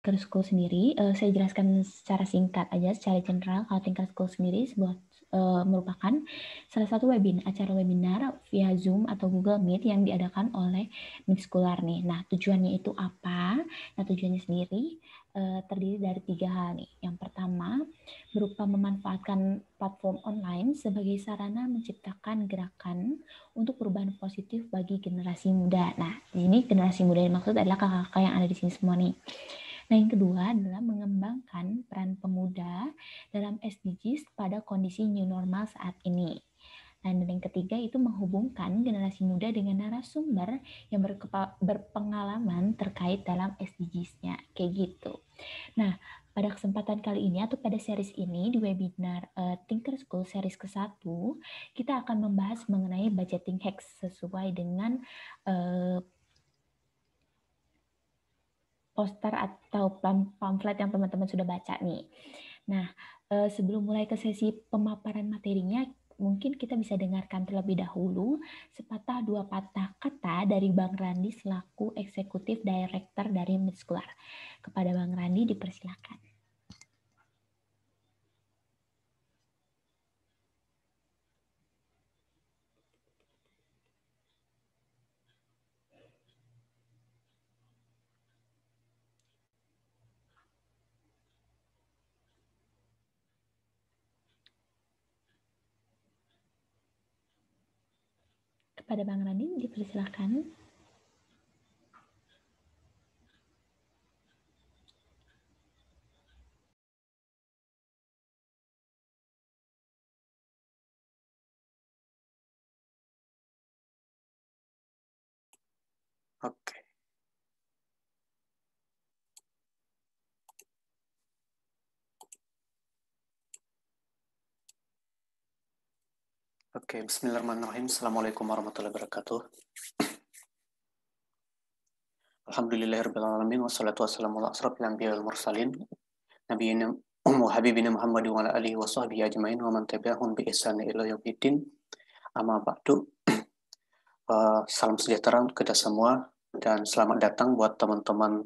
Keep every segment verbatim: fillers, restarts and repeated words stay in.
Tinker School sendiri, uh, saya jelaskan secara singkat aja, secara general. Kalau Tinker School sendiri sebuah uh, merupakan salah satu webinar, acara webinar via Zoom atau Google Meet yang diadakan oleh Midschooler nih. Nah, tujuannya itu apa? Nah, tujuannya sendiri uh, terdiri dari tiga hal nih. Yang pertama, berupa memanfaatkan platform online sebagai sarana menciptakan gerakan untuk perubahan positif bagi generasi muda. Nah, ini generasi muda yang maksud adalah kakak-kakak yang ada di sini semua nih. Nah, yang kedua adalah mengembangkan peran pemuda dalam S D Gs pada kondisi new normal saat ini. Dan yang ketiga itu menghubungkan generasi muda dengan narasumber yang berpengalaman terkait dalam S D Gs-nya. Kayak gitu. Nah, pada kesempatan kali ini atau pada series ini di webinar uh, Tinker School series ke satu, kita akan membahas mengenai budgeting hacks sesuai dengan uh, poster atau pamflet yang teman-teman sudah baca nih. Nah, uh, sebelum mulai ke sesi pemaparan materinya, mungkin kita bisa dengarkan terlebih dahulu sepatah dua patah kata dari Bang Randi selaku Eksekutif Director dari Midschooler. Kepada Bang Randi dipersilakan. Kepada Bang Randi dipersilakan. Oke. Oke, bismillahirrahmanirrahim. Assalamualaikum warahmatullahi wabarakatuh. Alhamdulillahirabbil alamin wassalatu wassalamu ala asrofil anbiya'i wal mursalin nabiyina wa habibina Muhammad wa ala alihi wa sahbihi ajmain wa man tabi'ahum bi ihsan ila yaumiddin. Amma ba'du. Uh, salam sejahtera untuk kita semua dan selamat datang buat teman-teman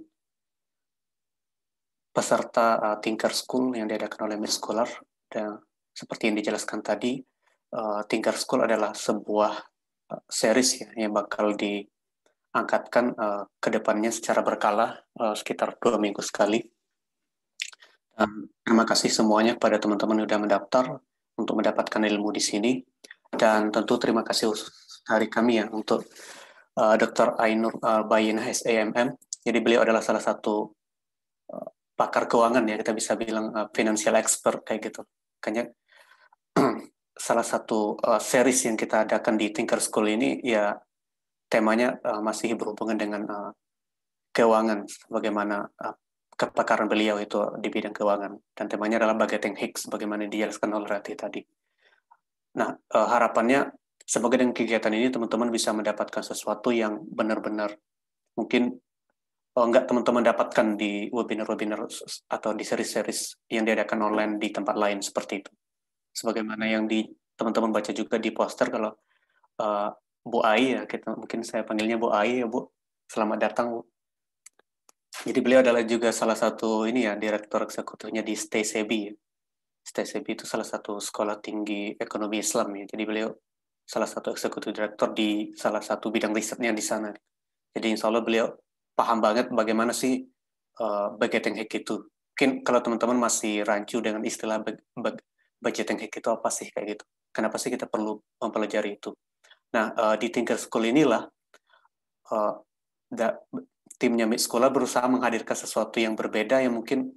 peserta uh, Tinker School yang diadakan oleh Midschooler. Dan seperti yang dijelaskan tadi, uh, Tinker School adalah sebuah uh, series ya, yang bakal diangkatkan uh, ke depannya secara berkala uh, sekitar dua minggu sekali. Um, terima kasih semuanya kepada teman-teman yang sudah mendaftar untuk mendapatkan ilmu di sini. Dan tentu terima kasih dari kami ya untuk uh, Doktor Ainur uh, Bayinah S A M M. Jadi beliau adalah salah satu uh, pakar keuangan ya, kita bisa bilang uh, financial expert kayak gitu. Kayaknya salah satu uh, series yang kita adakan di Tinker School ini ya temanya uh, masih berhubungan dengan uh, keuangan, bagaimana uh, kepakaran beliau itu di bidang keuangan, dan temanya adalah budgeting hacks, bagaimana dijelaskan oleh Rati tadi. Nah, uh, harapannya semoga dengan kegiatan ini teman-teman bisa mendapatkan sesuatu yang benar-benar mungkin oh, enggak teman-teman dapatkan di webinar-webinar atau di seri-series yang diadakan online di tempat lain seperti itu. Sebagaimana yang di teman-teman baca juga di poster, kalau uh, Bu Ai ya, kita mungkin saya panggilnya Bu Ai ya Bu. Selamat datang Bu. Jadi beliau adalah juga salah satu ini ya, direktur eksekutifnya di STASEBI. STASEBI itu salah satu sekolah tinggi ekonomi Islam ya. Jadi beliau salah satu eksekutif direktur di salah satu bidang risetnya di sana. Jadi insya Allah beliau paham banget bagaimana sih uh, budgeting hack itu. Mungkin kalau teman-teman masih rancu dengan istilah budgeting hack itu apa sih kayak gitu. Kenapa sih kita perlu mempelajari itu. Nah, uh, di Tinker School inilah uh, da, timnya Midschooler berusaha menghadirkan sesuatu yang berbeda yang mungkin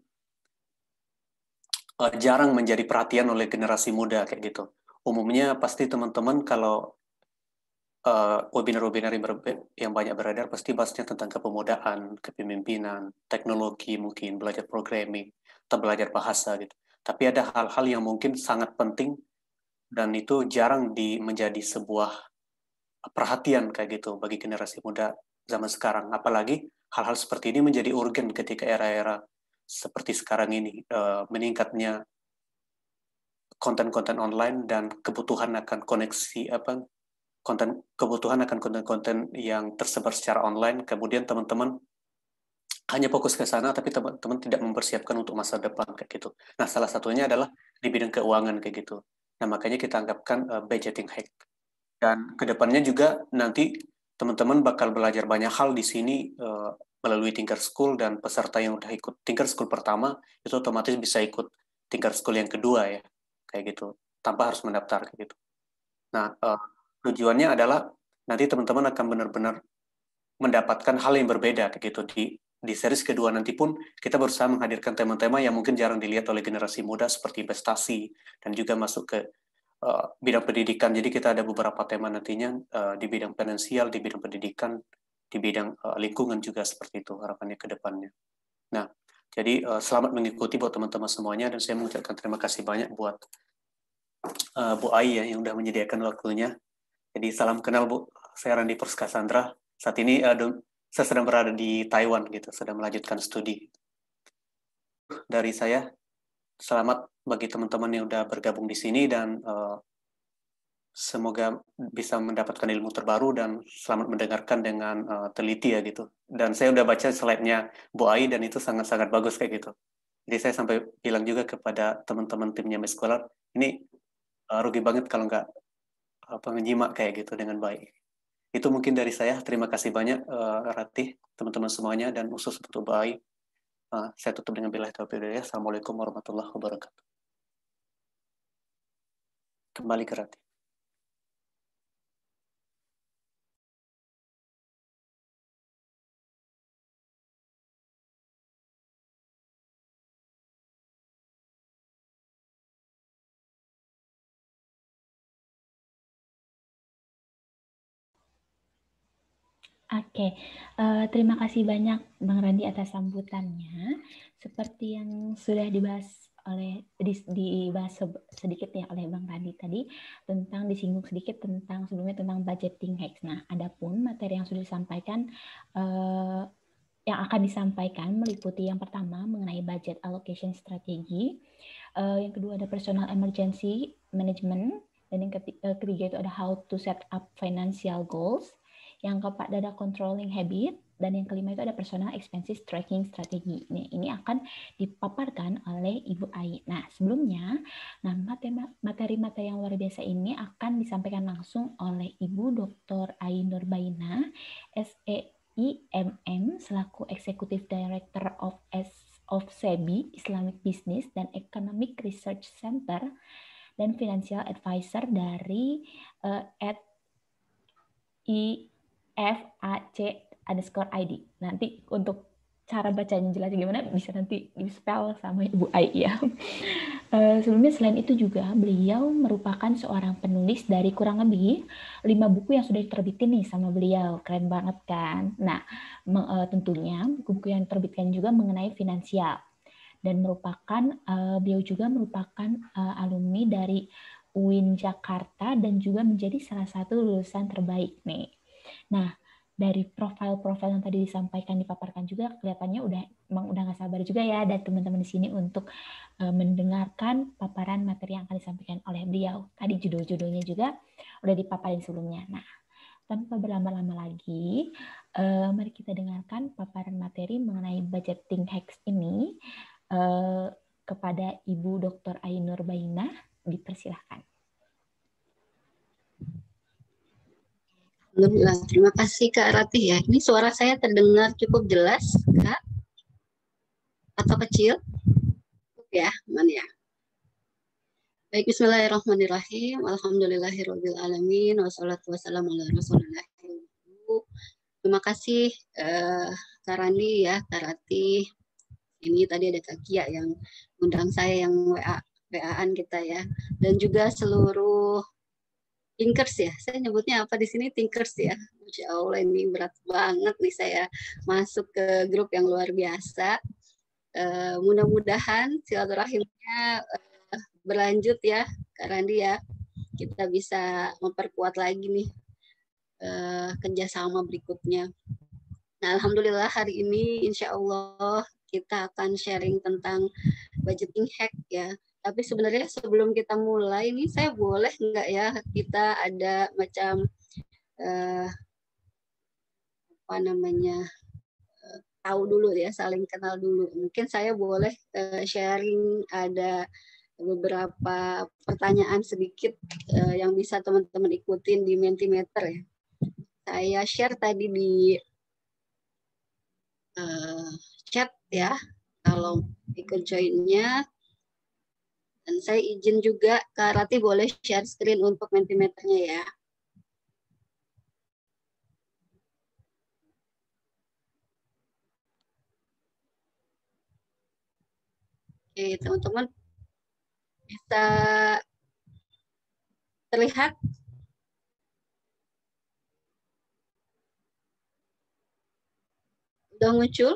uh, jarang menjadi perhatian oleh generasi muda kayak gitu. Umumnya pasti teman-teman kalau uh, webinar-webinar yang, yang banyak beredar pasti bahasnya tentang kepemudaan, kepemimpinan, teknologi mungkin, belajar programming, atau belajar bahasa gitu. Tapi ada hal-hal yang mungkin sangat penting dan itu jarang di menjadi sebuah perhatian kayak gitu bagi generasi muda zaman sekarang. Apalagi hal-hal seperti ini menjadi urgen ketika era-era seperti sekarang ini, uh, meningkatnya konten-konten online dan kebutuhan akan koneksi apa konten kebutuhan akan konten-konten yang tersebar secara online. Kemudian teman-teman hanya fokus ke sana, tapi teman-teman tidak mempersiapkan untuk masa depan kayak gitu. Nah, salah satunya adalah di bidang keuangan kayak gitu. Nah, makanya kita anggapkan uh, budgeting hack. Dan kedepannya juga nanti teman-teman bakal belajar banyak hal di sini uh, melalui Tinker School, dan peserta yang udah ikut Tinker School pertama itu otomatis bisa ikut Tinker School yang kedua ya, kayak gitu, tanpa harus mendaftar kayak gitu. Nah, uh, tujuannya adalah nanti teman-teman akan benar-benar mendapatkan hal yang berbeda kayak gitu. Di di series kedua nanti pun kita berusaha menghadirkan tema-tema yang mungkin jarang dilihat oleh generasi muda seperti investasi dan juga masuk ke uh, bidang pendidikan. Jadi kita ada beberapa tema nantinya uh, di bidang finansial, di bidang pendidikan, di bidang uh, lingkungan juga, seperti itu harapannya ke depannya. Nah, jadi uh, selamat mengikuti buat teman-teman semuanya, dan saya mengucapkan terima kasih banyak buat uh, Bu Ai ya yang sudah menyediakan waktunya. Jadi salam kenal Bu, saya Randi Purska Sandra. Saat ini uh, saya sedang berada di Taiwan gitu, sedang melanjutkan studi. Dari saya, selamat bagi teman-teman yang sudah bergabung di sini, dan uh, semoga bisa mendapatkan ilmu terbaru dan selamat mendengarkan dengan uh, teliti ya gitu. Dan saya udah baca slide-nya Bu Ai dan itu sangat-sangat bagus kayak gitu. Jadi saya sampai bilang juga kepada teman-teman timnya Miss Scholar, ini uh, rugi banget kalau nggak apa menyimak kayak gitu dengan baik. Itu mungkin dari saya. Terima kasih banyak uh, Ratih, teman-teman semuanya, dan khusus untuk Bu Ai. Uh, saya tutup dengan billahi taufiq wal hidayah. Assalamualaikum warahmatullahi wabarakatuh. Kembali ke Ratih. Oke, uh, terima kasih banyak Bang Randi atas sambutannya. Seperti yang sudah dibahas oleh di, dibahas sedikit ya oleh Bang Randi tadi, tentang disinggung sedikit tentang sebelumnya tentang budgeting hacks. Nah, adapun materi yang sudah disampaikan uh, yang akan disampaikan meliputi yang pertama mengenai budget allocation strategi, uh, yang kedua ada personal emergency management, dan yang ketiga, ketiga itu ada how to set up financial goals. Yang keempat ada controlling habit, dan yang kelima itu ada personal expenses tracking strategi. Nah, ini akan dipaparkan oleh Ibu Ai. Nah, sebelumnya, nah materi-materi yang luar biasa ini akan disampaikan langsung oleh Ibu Doktor Ai Nurbaina, S E I M M, selaku Executive Director of S of S E B I, Islamic Business dan Economic Research Center, dan Financial Advisor dari uh, at I F A C underscore I D. Nanti untuk cara bacanya jelas gimana bisa nanti di spell sama Ibu Ai ya. Uh, sebelumnya selain itu juga beliau merupakan seorang penulis dari kurang lebih lima buku yang sudah diterbitin nih sama beliau. Keren banget kan? Nah, uh, tentunya buku-buku yang diterbitkan juga mengenai finansial. Dan merupakan, uh, beliau juga merupakan uh, alumni dari U I N Jakarta dan juga menjadi salah satu lulusan terbaik nih. Nah, dari profil-profil yang tadi disampaikan, dipaparkan juga, kelihatannya udah emang udah nggak sabar juga ya dari teman-teman di sini untuk uh, mendengarkan paparan materi yang akan disampaikan oleh beliau. Tadi judul-judulnya juga udah dipaparin sebelumnya. Nah, tanpa berlama-lama lagi, uh, mari kita dengarkan paparan materi mengenai budgeting hacks ini uh, kepada Ibu Doktor Ai Nurbaina. Dipersilahkan. Alhamdulillah, terima kasih Kak Ratih ya. Ini suara saya terdengar cukup jelas, Kak? Atau kecil? Ya, mana ya? Baik, bismillahirrahmanirrahim. Alhamdulillahirabbil alamin. Wassalatu wassalamu ala Rasulillah. Terima kasih eh, Kak Randi ya, Kak Ratih. Ini tadi ada Kak Kia yang undang saya yang W A W A-an kita ya. Dan juga seluruh Tinkers ya, saya nyebutnya apa di sini Tinkers ya. Masya Allah ini berat banget nih saya masuk ke grup yang luar biasa. Uh, mudah-mudahan silaturahimnya uh, berlanjut ya, Kak Randi ya. Kita bisa memperkuat lagi nih uh, kerjasama berikutnya. Nah, alhamdulillah hari ini insya Allah kita akan sharing tentang budgeting hack ya. Tapi sebenarnya sebelum kita mulai ini saya boleh nggak ya kita ada macam uh, apa namanya uh, tahu dulu ya, saling kenal dulu. Mungkin saya boleh uh, sharing ada beberapa pertanyaan sedikit uh, yang bisa teman-teman ikutin di Mentimeter ya. Saya share tadi di uh, chat ya, kalau ikut join-nya. Dan saya izin juga Kak Rati boleh share screen untuk Mentimeternya ya. Oke, teman-teman bisa terlihat? Udah muncul?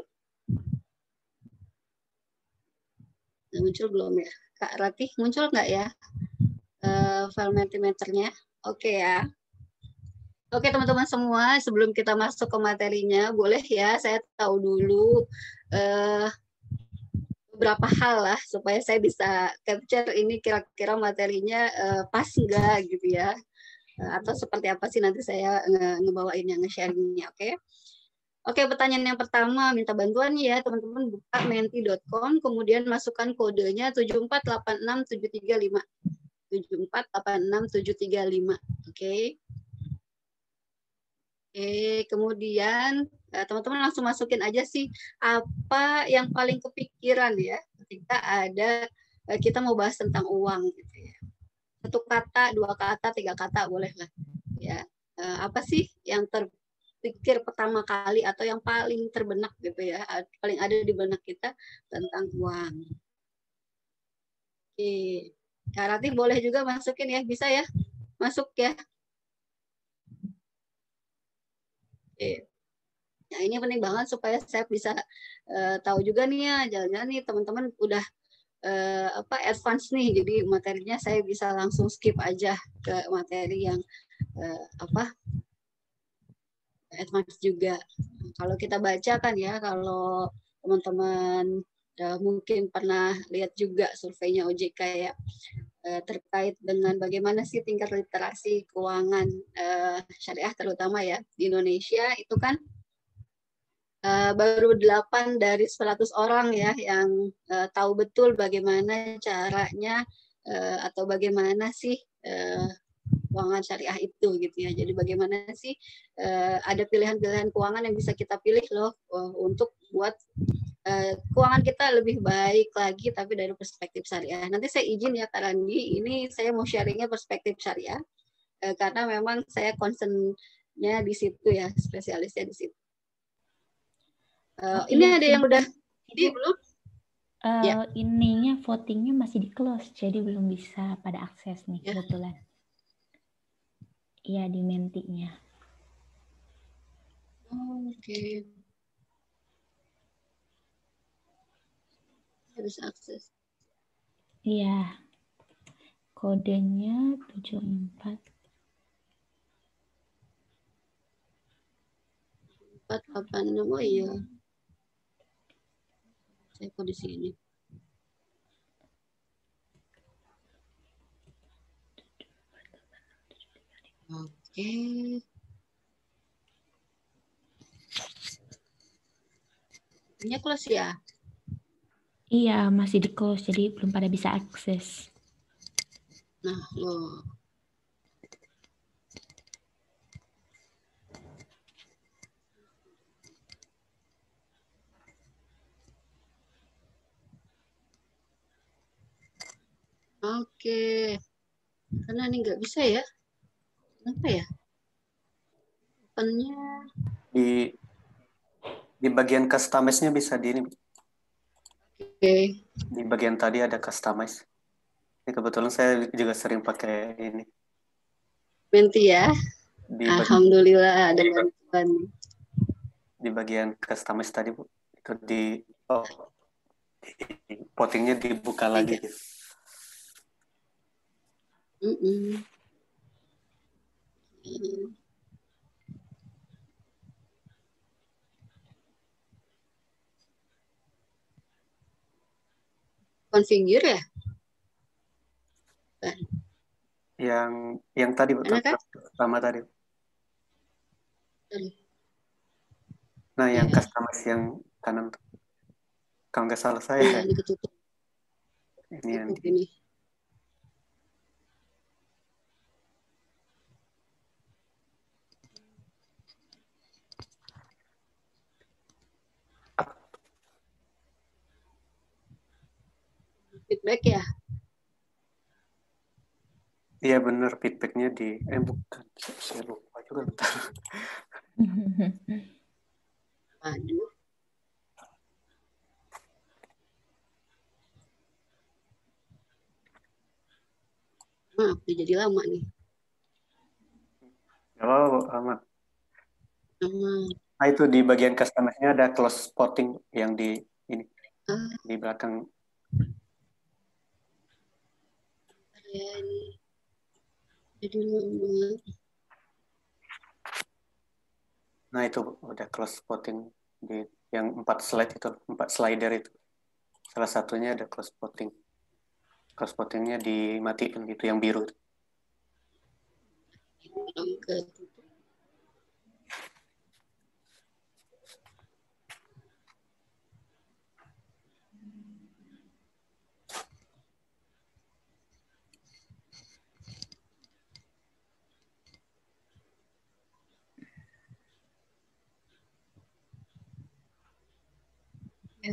Udah muncul belum ya? Kak Ratih, muncul nggak ya uh, file Mentimeternya? Oke ya. Oke teman-teman semua, sebelum kita masuk ke materinya, boleh ya saya tahu dulu uh, beberapa hal lah supaya saya bisa capture ini kira-kira materinya uh, pas enggak gitu ya, uh, atau seperti apa sih nanti saya nge ngebawainnya, nge-sharingnya, oke? Okay? Oke, pertanyaan yang pertama, minta bantuan ya teman-teman, buka menti dot com, kemudian masukkan kodenya tujuh empat delapan enam tujuh tiga lima. tujuh empat delapan enam tujuh tiga lima, oke? Okay. Oke, kemudian teman-teman langsung masukin aja sih apa yang paling kepikiran ya ketika ada kita mau bahas tentang uang gitu ya. Satu kata, dua kata, tiga kata boleh lah ya. Apa sih yang terpikir pertama kali atau yang paling terbenak gitu ya, paling ada di benak kita tentang uang. Oke, Kak Rati boleh juga masukin ya, bisa ya? Masuk ya. Oke. Nah, ini penting banget supaya saya bisa uh, tahu juga nih ya, jangan-jangan nih teman-teman udah uh, apa advance nih, jadi materinya saya bisa langsung skip aja ke materi yang uh, apa advance juga. Kalau kita baca kan ya, kalau teman-teman uh, mungkin pernah lihat juga surveinya O J K ya, uh, terkait dengan bagaimana sih tingkat literasi keuangan uh, syariah terutama ya di Indonesia itu kan Uh, baru delapan dari seratus orang ya yang uh, tahu betul bagaimana caranya uh, atau bagaimana sih uh, keuangan syariah itu gitu ya. Jadi bagaimana sih uh, ada pilihan-pilihan keuangan yang bisa kita pilih loh uh, untuk buat uh, keuangan kita lebih baik lagi tapi dari perspektif syariah. Nanti saya izin ya Kak Randi, ini saya mau sharingnya perspektif syariah uh, karena memang saya concernnya di situ ya, spesialisnya di situ. Uh, oh, ini iya, ada yang udah di belum? Uh, ya. Ininya votingnya masih di close, jadi belum bisa pada akses nih ya. Kebetulan. Iya di mentinya. Oh, oke. Okay. Harus akses. Iya. Kodenya tujuh empat. empat delapan enam, oh iya. Saya kok di sini. Oke. Ini close ya? Iya, masih di close, jadi belum pada bisa akses. Nah, loh. Oke, karena ini nggak bisa ya. Kenapa ya? Opennya di di bagian customize-nya bisa di ini. Oke. Di bagian tadi ada customize. Ini kebetulan saya juga sering pakai ini. Menti ya. Di Alhamdulillah ada bantuan. Di bagian customize tadi Bu, itu di oh, di votingnya dibuka lagi gitu. Mm -mm. Mm. Configure ya? Kan. Yang yang tadi betul pertama tadi. Nah, yang yeah. customize yang kanan. Kalau nggak salah saya. Iya, ini ketutup. Ini yang Tutup di... ini. Feedback ya? Iya benar, feedbacknya di... Eh bukan, saya lupa juga. Bentar. Aduh. Maaf, jadi lama nih. Halo, Ahmad. Hmm. Nah itu di bagian customer-nya ada close spotting yang di ini Ah, di belakang. ya ini. Jadi lama. Nah itu udah close spotting di yang empat slide itu, empat slider itu. Salah satunya ada close spotting. Close spottingnya dimatiin gitu yang biru. Belum ketutup. Ya.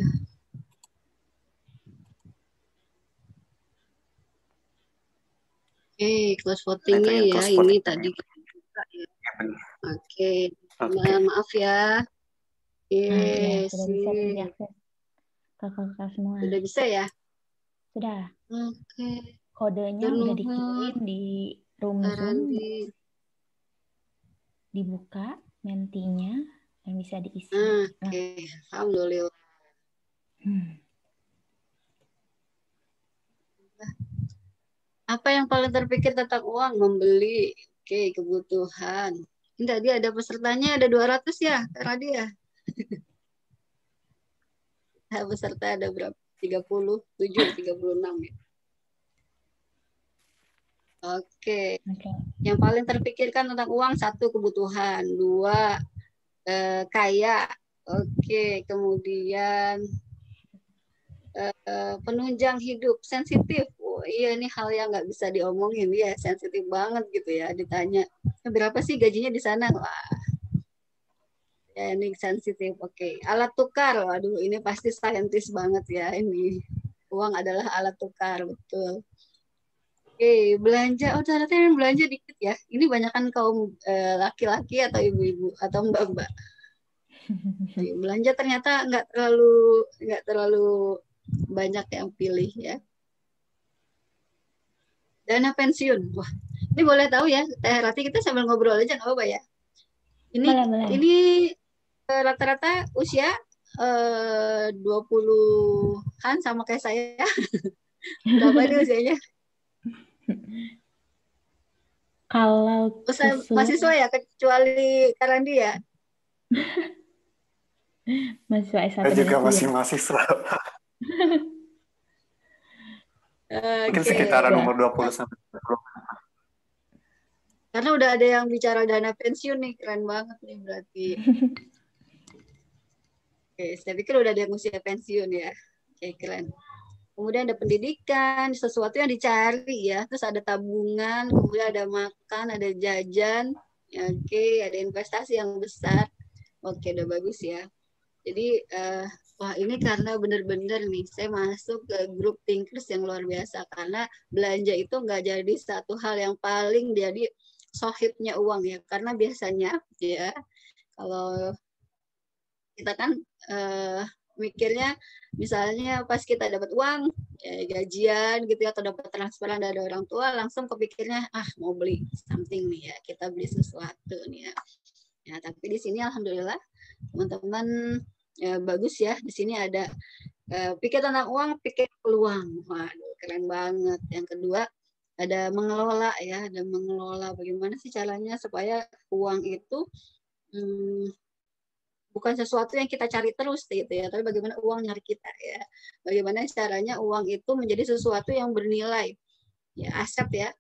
Oke, close Nah, itu votingnya yang ya close ini spotting. tadi kita buka ya. Ya, benar. Oke, Oke. maaf ya. Oke, Nah, ya, sudah bisa sip. diakses kakak-kakak semua. Sudah bisa ya? Sudah. Oke. Kodenya Nuhun, udah dikirim di room Zoom, Randi. dibuka mentinya dan bisa diisi. Oke, alhamdulillah. Hmm. Apa yang paling terpikir tentang uang? Membeli. Oke, kebutuhan. Ini tadi ada pesertanya ada dua ratus ya, Kak Radi ya? Nah, peserta ada berapa? tiga puluh tujuh, tiga puluh enam ya. Oke. Oke. Yang paling terpikirkan tentang uang, satu kebutuhan, dua eh, kaya. Oke, kemudian eh, penunjang hidup, sensitif. Oh, iya ini hal yang nggak bisa diomongin ya, sensitif banget gitu ya. Ditanya berapa sih gajinya di sana? Wah, ya ini sensitif. Oke, alat tukar. Waduh, ini pasti saintis banget ya ini. Uang adalah alat tukar, betul. Oke, belanja. Oh, ternyata yang belanja dikit ya. Ini banyakkan kaum eh, laki-laki atau ibu-ibu atau mbak-mbak. Belanja ternyata nggak terlalu nggak terlalu banyak yang pilih ya. Dana pensiun. Wah, ini boleh tahu ya, Teh Rati, kita sambil ngobrol aja nggak apa-apa ya. Ini Boleh, boleh. ini eh, rata-rata usia eh, dua puluhan sama kayak saya. Berapa nih usianya? Kalau Usia sesuai mahasiswa ya, kecuali Karandi ya. mahasiswa S satu Saya juga dan S dua. masih mahasiswa. Mungkin Oke. sekitaran Ya. umur dua puluh sampai tiga puluh. Karena udah ada yang bicara dana pensiun nih, keren banget nih berarti. Oke, saya pikir udah ada yang usia pensiun ya. Oke, keren. Kemudian ada pendidikan, sesuatu yang dicari ya. Terus ada tabungan, kemudian ada makan, ada jajan. Ya, oke, ada investasi yang besar. Oke, udah bagus ya. Jadi, uh, wah ini karena benar-benar nih, saya masuk ke grup thinkers yang luar biasa. Karena belanja itu nggak jadi satu hal yang paling jadi sohibnya uang ya. Karena biasanya ya, kalau kita kan uh, mikirnya misalnya pas kita dapat uang ya, gajian gitu ya, atau dapat transferan dari orang tua, langsung kepikirnya ah mau beli something nih ya, kita beli sesuatu nih ya. Ya tapi di sini alhamdulillah teman-teman ya, bagus ya, di sini ada uh, pikir tentang uang, pikir peluang. Waduh keren banget. Yang kedua ada mengelola ya, ada mengelola bagaimana sih caranya supaya uang itu hmm, bukan sesuatu yang kita cari terus gitu ya, tapi bagaimana uang nyari kita ya. Bagaimana caranya uang itu menjadi sesuatu yang bernilai, ya aset ya,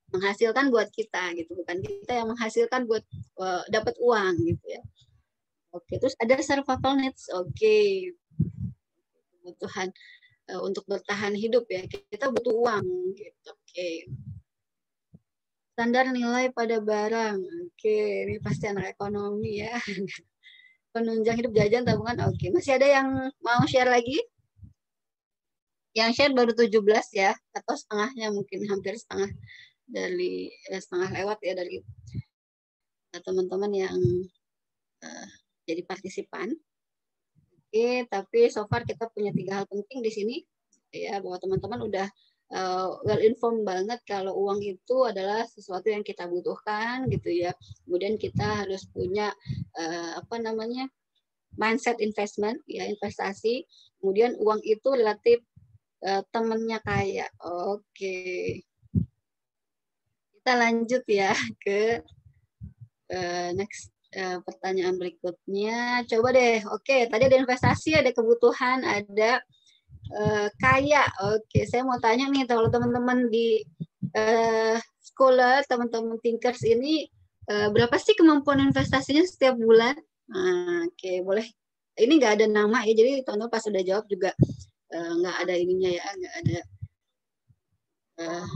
menghasilkan buat kita gitu, bukan kita yang menghasilkan buat uh, dapat uang gitu ya. Oke, terus ada survival needs. Oke. Kebutuhan uh, untuk bertahan hidup ya. Kita butuh uang gitu. Oke. Standar nilai pada barang. Oke, ini pasti anak ekonomi ya. Penunjang hidup, jajan, tabungan. Oke, masih ada yang mau share lagi? Yang share baru tujuh belas ya, atau setengahnya mungkin hampir setengah dari eh, setengah lewat ya dari teman-teman yang uh, jadi partisipan. Oke, tapi so far kita punya tiga hal penting di sini ya, bahwa teman-teman udah uh, well informed banget kalau uang itu adalah sesuatu yang kita butuhkan gitu ya. Kemudian kita harus punya uh, apa namanya mindset investment ya, investasi. Kemudian uang itu relatif uh, temennya kaya. Oke, kita lanjut ya ke uh, next uh, pertanyaan berikutnya. Coba deh. Oke, tadi ada investasi, ada kebutuhan, ada Uh, kaya. Oke, saya mau tanya nih kalau teman-teman di uh, scholar, teman-teman thinkers ini uh, berapa sih kemampuan investasinya setiap bulan? Nah, oke, boleh. Ini nggak ada nama ya, jadi teman-teman pas udah jawab juga uh, nggak ada ininya ya, nggak ada uh,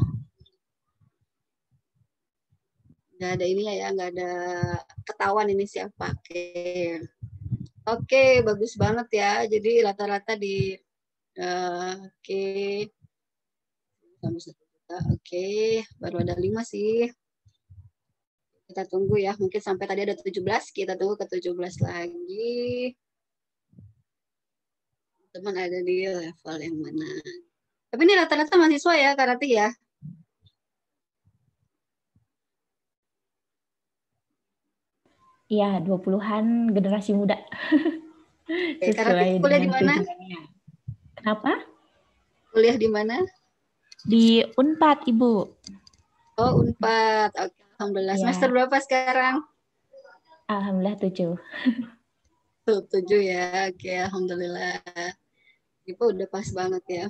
nggak ada ininya ya, nggak ada ketahuan ini siapa. Oke, oke, bagus banget ya. Jadi rata-rata di Uh, Oke, okay. Oke, okay. Baru ada lima sih. Kita tunggu ya, mungkin sampai tadi ada tujuh belas, kita tunggu ke tujuh belas lagi. Teman ada di level yang mana? Tapi ini rata-rata mahasiswa ya, Kak Rati ya? Iya, dua puluhan generasi muda. Oke, Kak Rati kuliah di mana? Kenapa? Kuliah di mana? Di Unpad, Ibu. Oh, Unpad. Oke, alhamdulillah. Ya. Semester berapa sekarang? Alhamdulillah tujuh. Tuh, tujuh ya. Oke, alhamdulillah. Ibu udah pas banget ya.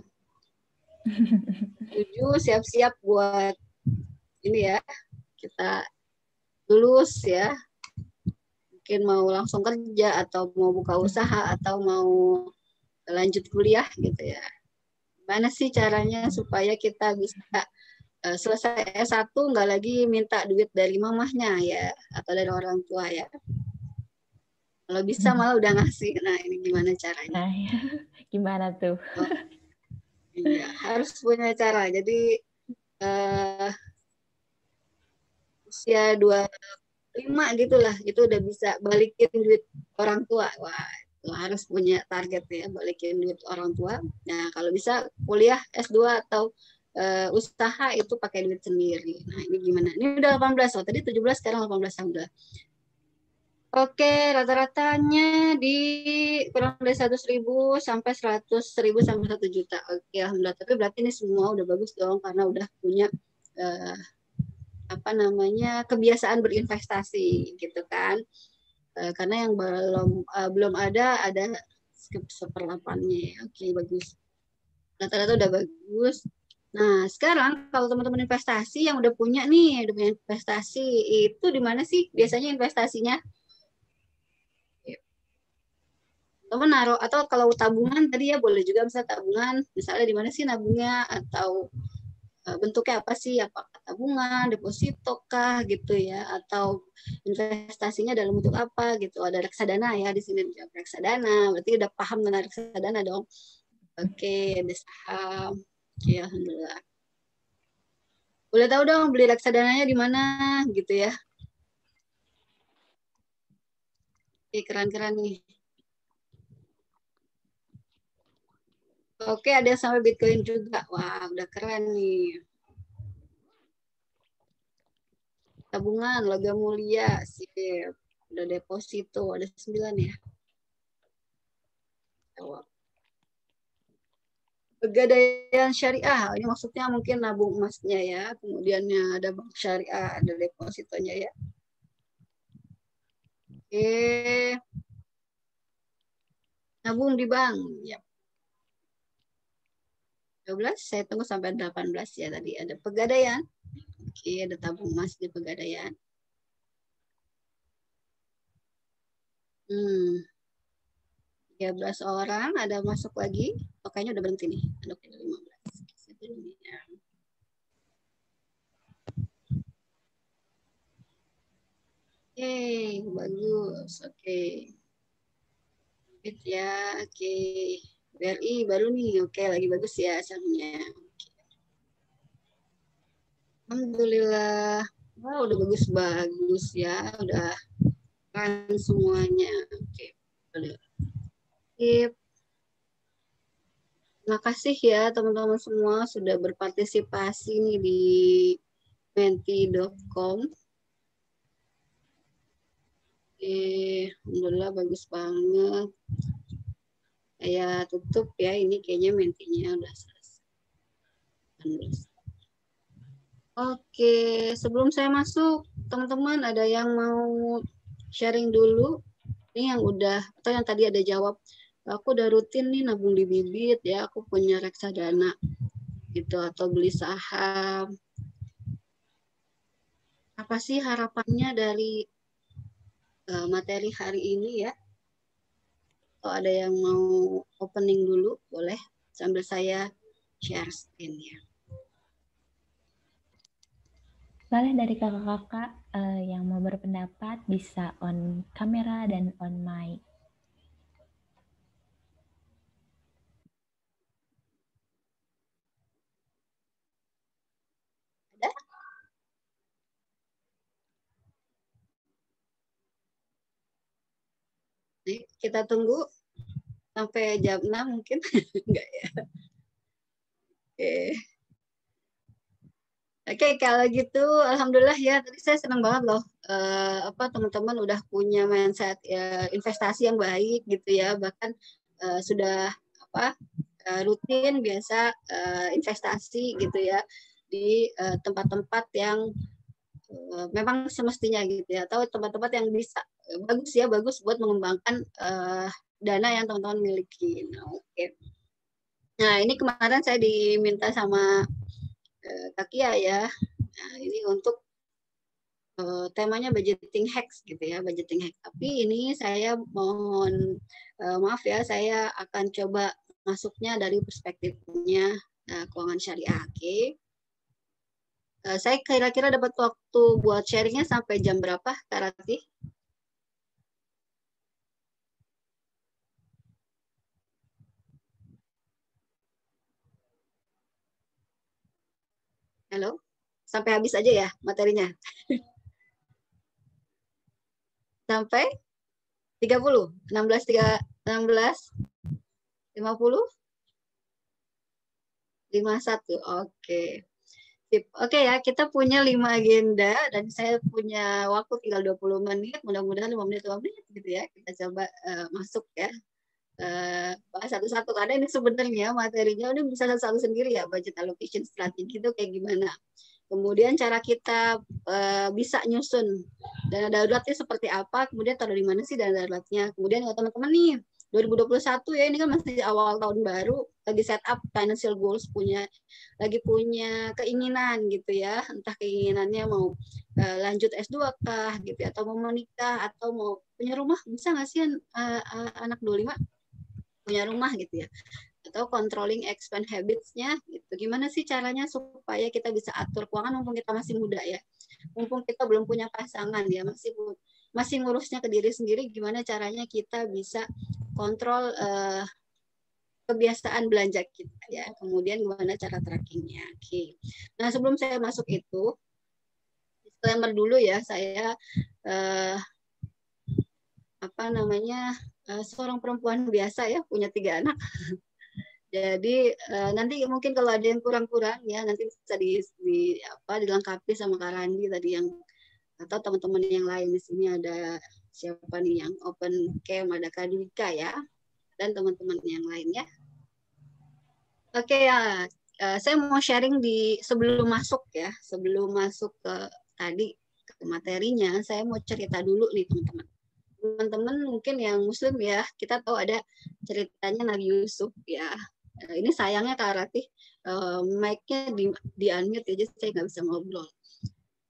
Tujuh, siap-siap buat ini ya. Kita lulus ya. Mungkin mau langsung kerja atau mau buka usaha atau mau lanjut kuliah gitu ya. Gimana sih caranya supaya kita bisa uh, selesai S satu nggak lagi minta duit dari mamahnya ya atau dari orang tua ya. Kalau bisa malah udah ngasih. Nah, ini gimana caranya? Nah, gimana tuh? Oh, iya, harus punya cara. Jadi uh, usia dua puluh lima gitulah, itu udah bisa balikin duit orang tua. Wah, harus punya target ya, balikin duit orang tua. Nah, kalau bisa kuliah S dua atau uh, usaha itu pakai duit sendiri. Nah, ini gimana? Ini udah delapan belas, oh tadi tujuh belas, sekarang delapan belas udah. Oke, rata-ratanya di kurang dari seratus ribu sampai seratus ribu sampai satu juta. Oke, alhamdulillah. Tapi berarti ini semua udah bagus dong, karena udah punya uh, apa namanya kebiasaan berinvestasi gitu kan. Karena yang belum uh, belum ada ada seperlapannya. Oke, bagus. Rata-rata udah bagus. Nah, sekarang kalau teman-teman investasi yang udah punya nih, udah punya investasi, itu di mana sih biasanya investasinya? Teman naruh, atau kalau tabungan tadi ya boleh juga misalnya tabungan, misalnya di mana sih nabungnya, atau uh, bentuknya apa sih? Apakah tabungan, deposito kah gitu ya, atau investasinya dalam bentuk apa gitu. Ada reksadana ya di sini, reksadana berarti udah paham tentang reksadana dong. Oke, ada saham. Oke, alhamdulillah. Boleh tahu dong beli reksadananya di mana gitu ya. Oke, keren-keren nih. Oke, ada yang sampai Bitcoin juga. Wah, udah keren nih. Tabungan, logam mulia, sip. Udah deposito, ada sembilan ya. Pegadaian syariah, ini maksudnya mungkin nabung emasnya ya. Kemudiannya ada bank syariah, ada depositonya ya. Oke. Nabung di bank, ya. dua belas, saya tunggu sampai delapan belas ya tadi. Ada pegadaian. Oke, ada tabung emas di pegadaian. Hmm. tiga belas orang, ada masuk lagi. Oh, kayaknya udah berhenti nih. Ada lima belas. Oke, bagus. Oke. Ya, oke. B R I baru nih. Oke, lagi bagus ya hasilnya. Alhamdulillah. Wah, udah bagus-bagus ya. Udah kan semuanya. Oke. Udah. Sip. Terima kasih ya teman-teman semua sudah berpartisipasi nih di menti dot com. Eh, alhamdulillah bagus banget. Saya tutup ya, ini kayaknya mentinya udah selesai. Oke, sebelum saya masuk, teman-teman ada yang mau sharing dulu? Ini yang udah, atau yang tadi ada jawab, aku udah rutin nih nabung di bibit ya, aku punya reksadana gitu, atau beli saham. Apa sih harapannya dari uh, materi hari ini ya? Kalau ada yang mau opening dulu, boleh sambil saya share screen ya. Boleh dari kakak-kakak uh, yang mau berpendapat bisa on kamera dan on mic. Ada? Nih, kita tunggu sampai jam enam mungkin. Enggak ya. Oke. Oke, kalau gitu alhamdulillah ya. Tadi saya senang banget loh uh, apa teman-teman udah punya mindset ya, investasi yang baik gitu ya. Bahkan uh, sudah apa uh, rutin biasa uh, investasi gitu ya di tempat-tempat uh, yang uh, memang semestinya gitu ya, atau tempat-tempat yang bisa uh, bagus ya, bagus buat mengembangkan uh, dana yang teman-teman miliki. Nah, oke. Okay. Nah, ini kemarin saya diminta sama uh, Kak Kia ya. Nah, ini untuk uh, temanya budgeting hacks gitu ya, budgeting hack. Tapi ini saya mohon uh, maaf ya, saya akan coba masuknya dari perspektifnya uh, keuangan syariah. Oke. Okay. Uh, saya kira-kira dapat waktu buat sharingnya sampai jam berapa, Kak Rati? Halo? Sampai habis aja ya materinya? Sampai tiga puluh? enam belas, enam belas? lima puluh? lima puluh satu, oke. Oke okay ya, kita punya lima agenda dan saya punya waktu tinggal dua puluh menit, mudah-mudahan lima menit, lima menit gitu ya. Kita coba uh, masuk ya, uh, bahas satu-satu, karena ini sebenarnya materinya ini bisa satu-satu sendiri ya, budget allocation strategi itu kayak gimana. Kemudian cara kita uh, bisa nyusun dana daruratnya seperti apa, kemudian taruh di mana sih dana daruratnya. Kemudian kalau teman-teman nih, dua ribu dua puluh satu ya, ini kan masih awal tahun baru, lagi set up financial goals, punya lagi punya keinginan gitu ya, entah keinginannya mau uh, lanjut S dua kah gitu ya, atau mau menikah, atau mau punya rumah, bisa nggak sih uh, uh, anak dua puluh lima punya rumah gitu ya, atau controlling expense habits-nya gitu. Gimana sih caranya supaya kita bisa atur keuangan mumpung kita masih muda ya, mumpung kita belum punya pasangan ya, masih masih ngurusnya ke diri sendiri, gimana caranya kita bisa kontrol uh, kebiasaan belanja kita ya, kemudian gimana cara trackingnya. Oke. Nah, sebelum saya masuk itu, disclaimer dulu ya, saya uh, apa namanya uh, seorang perempuan biasa ya, punya tiga anak. Jadi uh, nanti mungkin kalau ada yang kurang-kurang ya, nanti bisa di, di apa dilengkapi sama Kak Randi tadi yang, atau teman-teman yang lain. Di sini ada siapa nih yang open cam, ada Kak Dika ya, dan teman-teman yang lain ya. Oke okay, ya, uh, saya mau sharing di sebelum masuk ya, sebelum masuk ke tadi ke materinya, saya mau cerita dulu nih teman-teman. Teman-teman mungkin yang Muslim ya, kita tahu ada ceritanya Nabi Yusuf ya. Uh, ini sayangnya Kak Ratih, uh, mic-nya di, di unmute aja, saya nggak bisa ngobrol.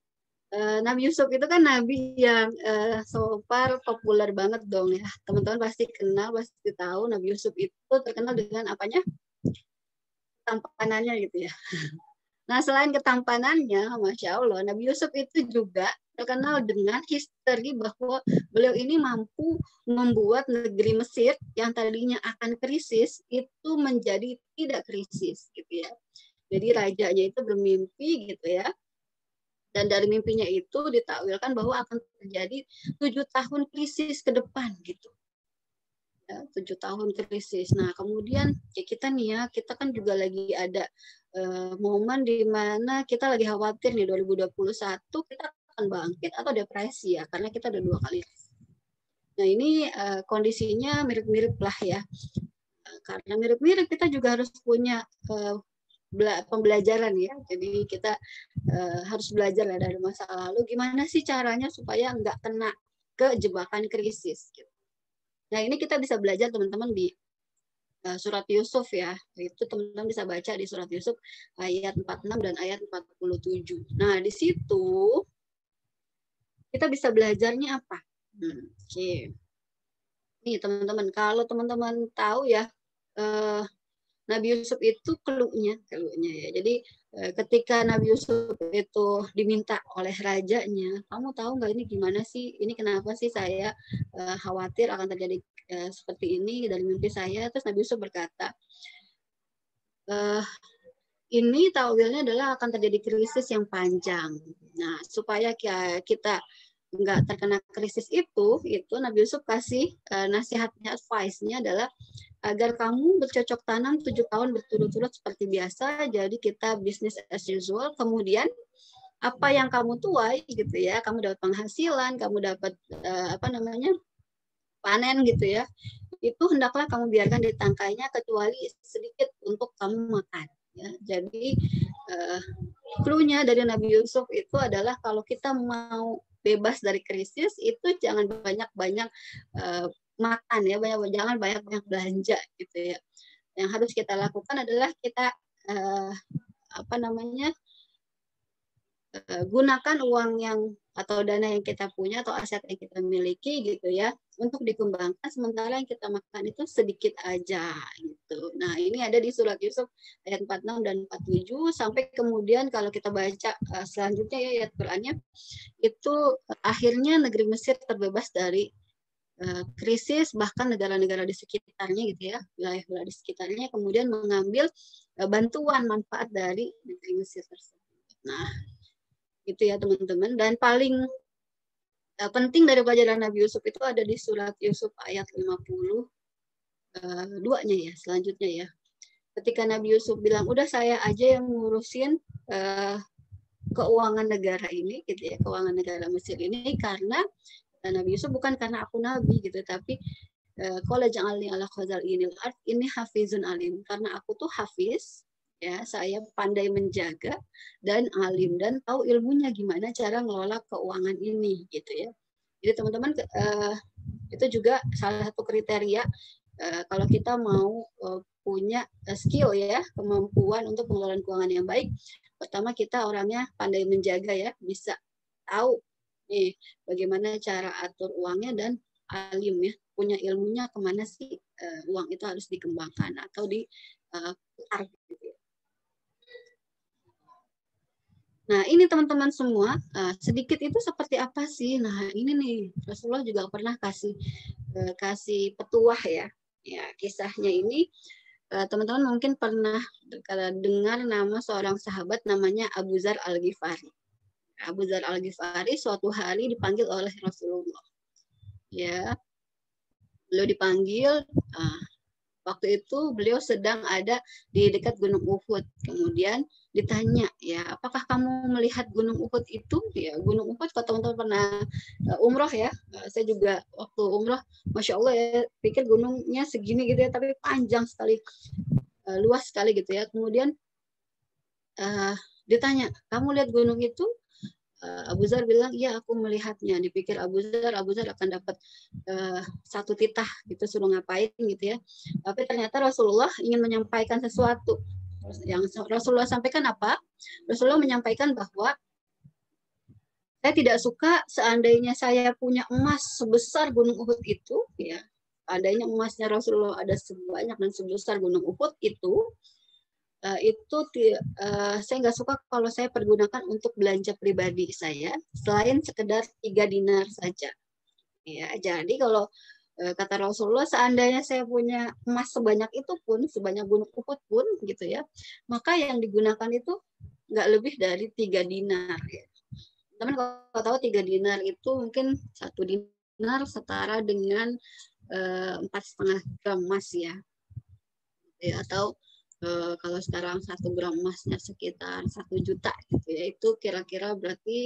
Uh, Nabi Yusuf itu kan nabi yang uh, so far populer banget dong ya. Teman-teman pasti kenal, pasti tahu Nabi Yusuf itu terkenal dengan apanya? Ketampanannya gitu ya. Nah, selain ketampanannya, Masya Allah, Nabi Yusuf itu juga terkenal dengan history bahwa beliau ini mampu membuat negeri Mesir yang tadinya akan krisis itu menjadi tidak krisis gitu ya. Jadi rajanya itu bermimpi gitu ya. Dan dari mimpinya itu ditakwilkan bahwa akan terjadi tujuh tahun krisis ke depan gitu. Ya, tujuh tahun krisis. Nah, kemudian ya kita nih ya, kita kan juga lagi ada uh, momen di mana kita lagi khawatir nih dua ribu dua puluh satu kita akan bangkit atau depresi ya, karena kita udah dua kali. Nah, ini uh, kondisinya mirip-mirip lah ya. Uh, karena mirip-mirip kita juga harus punya uh, pembelajaran ya. Jadi kita uh, harus belajar lah dari masa lalu gimana sih caranya supaya nggak kena ke jebakan krisis. Gitu. Nah ini kita bisa belajar teman-teman di uh, surat Yusuf ya. Itu teman-teman bisa baca di surat Yusuf ayat empat puluh enam dan ayat empat puluh tujuh. Nah di situ kita bisa belajarnya apa? Hmm, Oke. Okay. Nih teman-teman, kalau teman-teman tahu ya. Uh, Nabi Yusuf itu keluhnya, keluhnya ya. Jadi ketika Nabi Yusuf itu diminta oleh rajanya, kamu tahu nggak ini gimana sih? Ini kenapa sih saya uh, khawatir akan terjadi uh, seperti ini dari mimpi saya? Terus Nabi Yusuf berkata, uh, ini takwilnya adalah akan terjadi krisis yang panjang. Nah, supaya kita nggak terkena krisis itu, itu Nabi Yusuf kasih uh, nasihatnya, advice-nya adalah agar kamu bercocok tanam tujuh tahun berturut-turut seperti biasa, jadi kita bisnis as usual. Kemudian apa yang kamu tuai gitu ya, kamu dapat penghasilan, kamu dapat uh, apa namanya panen gitu ya, itu hendaklah kamu biarkan di tangkainya kecuali sedikit untuk kamu makan. Ya, jadi uh, clue-nya dari Nabi Yusuf itu adalah kalau kita mau bebas dari krisis itu jangan banyak-banyak uh, makan ya, banyak jangan banyak-banyak belanja gitu ya. Yang harus kita lakukan adalah kita uh, apa namanya uh, gunakan uang yang atau dana yang kita punya atau aset yang kita miliki gitu ya untuk dikembangkan, sementara yang kita makan itu sedikit aja gitu. Nah ini ada di surat Yusuf ayat empat puluh enam dan empat puluh tujuh sampai kemudian kalau kita baca uh, selanjutnya ya ayat Qurannya itu uh, akhirnya negeri Mesir terbebas dari uh, krisis, bahkan negara-negara di sekitarnya gitu ya, wilayah-wilayah di sekitarnya kemudian mengambil uh, bantuan manfaat dari negeri Mesir tersebut. Nah itu ya teman-teman, dan paling uh, penting dari pelajaran Nabi Yusuf itu ada di surat Yusuf ayat lima puluh dua-nya ya, selanjutnya ya. Ketika Nabi Yusuf bilang, udah saya aja yang ngurusin uh, keuangan negara ini gitu ya, keuangan negara Mesir ini, karena uh, Nabi Yusuf bukan karena aku nabi gitu, tapi qala ja'alni ala khaza'inil ard ini hafizun alim, karena aku tuh hafiz ya, saya pandai menjaga dan alim dan tahu ilmunya gimana cara ngelola keuangan ini gitu ya. Jadi teman-teman uh, itu juga salah satu kriteria uh, kalau kita mau uh, punya uh, skill ya, kemampuan untuk pengelolaan keuangan yang baik. Pertama kita orangnya pandai menjaga ya, bisa tahu nih bagaimana cara atur uangnya dan alim ya, punya ilmunya kemana sih uh, uang itu harus dikembangkan atau diputar uh, gitu ya. Nah, ini teman-teman semua, uh, sedikit itu seperti apa sih? Nah, ini nih, Rasulullah juga pernah kasih uh, kasih petuah ya. Ya, kisahnya ini uh, teman-teman mungkin pernah dengar nama seorang sahabat namanya Abu Dzar Al-Ghifari. Abu Dzar Al-Ghifari suatu hari dipanggil oleh Rasulullah. Ya. Beliau dipanggil uh, waktu itu beliau sedang ada di dekat Gunung Uhud. Kemudian ditanya, ya, apakah kamu melihat Gunung Uhud itu? Ya, Gunung Uhud, kalau teman-teman pernah uh, umroh ya, uh, saya juga waktu umroh, Masya Allah ya, pikir gunungnya segini gitu ya, tapi panjang sekali, uh, luas sekali gitu ya. Kemudian uh, ditanya, kamu lihat gunung itu? Uh, Abu Dzar bilang, iya aku melihatnya. Dipikir Abu Dzar, Abu Dzar akan dapat uh, satu titah gitu, suruh ngapain gitu ya. Tapi ternyata Rasulullah ingin menyampaikan sesuatu. Yang Rasulullah sampaikan apa? Rasulullah menyampaikan bahwa Saya tidak suka seandainya saya punya emas sebesar Gunung Uhud itu, ya, seandainya emasnya Rasulullah ada sebanyak dan sebesar Gunung Uhud itu, uh, itu uh, saya nggak suka kalau saya pergunakan untuk belanja pribadi saya, selain sekedar tiga dinar saja. Ya, jadi kalau uh, kata Rasulullah, seandainya saya punya emas sebanyak itu pun, sebanyak Gunung Uhud pun, gitu ya, maka yang digunakan itu nggak lebih dari tiga dinar. Ya. Teman kalau tahu tiga dinar itu mungkin satu dinar setara dengan empat setengah gram emas ya. ya atau e, kalau sekarang satu gram emasnya sekitar satu juta gitu ya, itu kira-kira berarti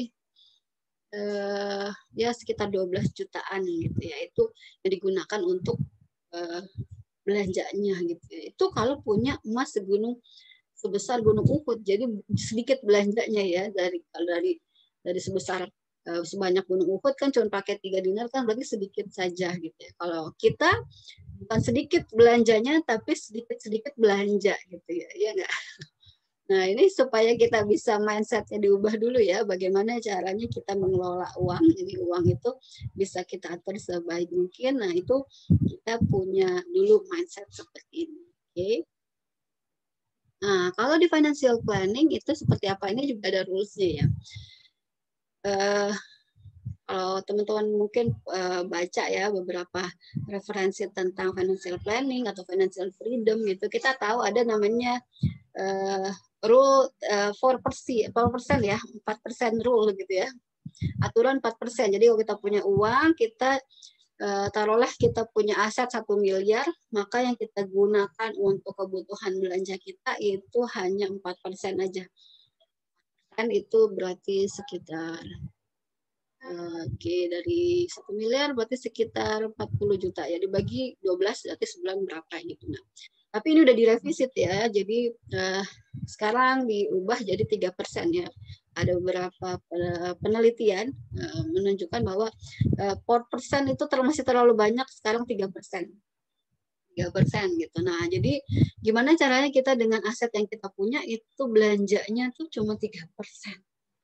e, ya sekitar dua belas jutaan gitu ya, itu yang digunakan untuk e, belanjanya gitu ya. Itu kalau punya emas segunung sebesar Gunung Uhud, jadi sedikit belanjanya ya, dari kalau dari dari sebesar uh, sebanyak Gunung Uhud kan cuma pakai tiga dinar kan berarti sedikit saja gitu ya. Kalau kita bukan sedikit belanjanya tapi sedikit-sedikit belanja gitu ya, ya enggak? Nah, ini supaya kita bisa mindsetnya diubah dulu ya, bagaimana caranya kita mengelola uang. Jadi uang itu bisa kita atur sebaik mungkin. Nah, itu kita punya dulu mindset seperti ini. Oke. Okay? Nah, kalau di financial planning itu seperti apa? Ini juga ada rules-nya ya. Uh, kalau teman-teman mungkin uh, baca ya beberapa referensi tentang financial planning atau financial freedom gitu, kita tahu ada namanya uh, rule uh, four percent ya, empat persen rule gitu ya. Aturan empat persen. Jadi kalau kita punya uang, kita uh, taruhlah kita punya aset satu miliar, maka yang kita gunakan untuk kebutuhan belanja kita itu hanya empat persen aja. Kan itu berarti sekitar oke, okay, dari satu miliar berarti sekitar empat puluh juta ya, dibagi dua belas berarti sebulan berapa gitu. Nah, tapi ini udah direvisit ya, jadi uh, sekarang diubah jadi tiga persen ya. Ada beberapa penelitian uh, menunjukkan bahwa uh, empat persen itu masih terlalu banyak, sekarang tiga persen. tiga persen gitu. Nah, jadi gimana caranya kita dengan aset yang kita punya itu belanjanya tuh cuma tiga persen.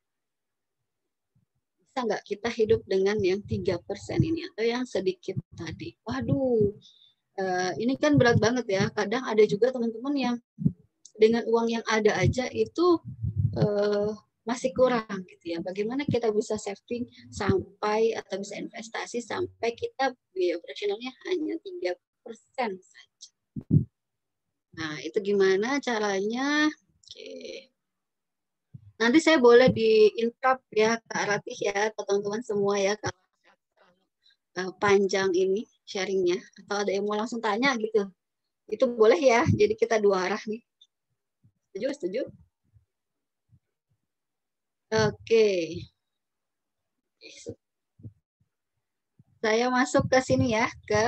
Bisa nggak kita hidup dengan yang tiga persen ini atau yang sedikit tadi? Waduh, uh, ini kan berat banget ya. Kadang ada juga teman-teman yang dengan uang yang ada aja itu uh, masih kurang gitu ya. Bagaimana kita bisa saving sampai atau bisa investasi sampai kita biaya operasionalnya hanya tiga persen saja. Nah, itu gimana caranya? Oke. Nanti saya boleh di-interrupt ya Kak Ratih ya, teman-teman semua ya, kalau uh, panjang ini sharingnya, atau ada yang mau langsung tanya gitu, itu boleh ya, jadi kita dua arah nih. Setuju? Setuju? Oke. Saya masuk ke sini ya, ke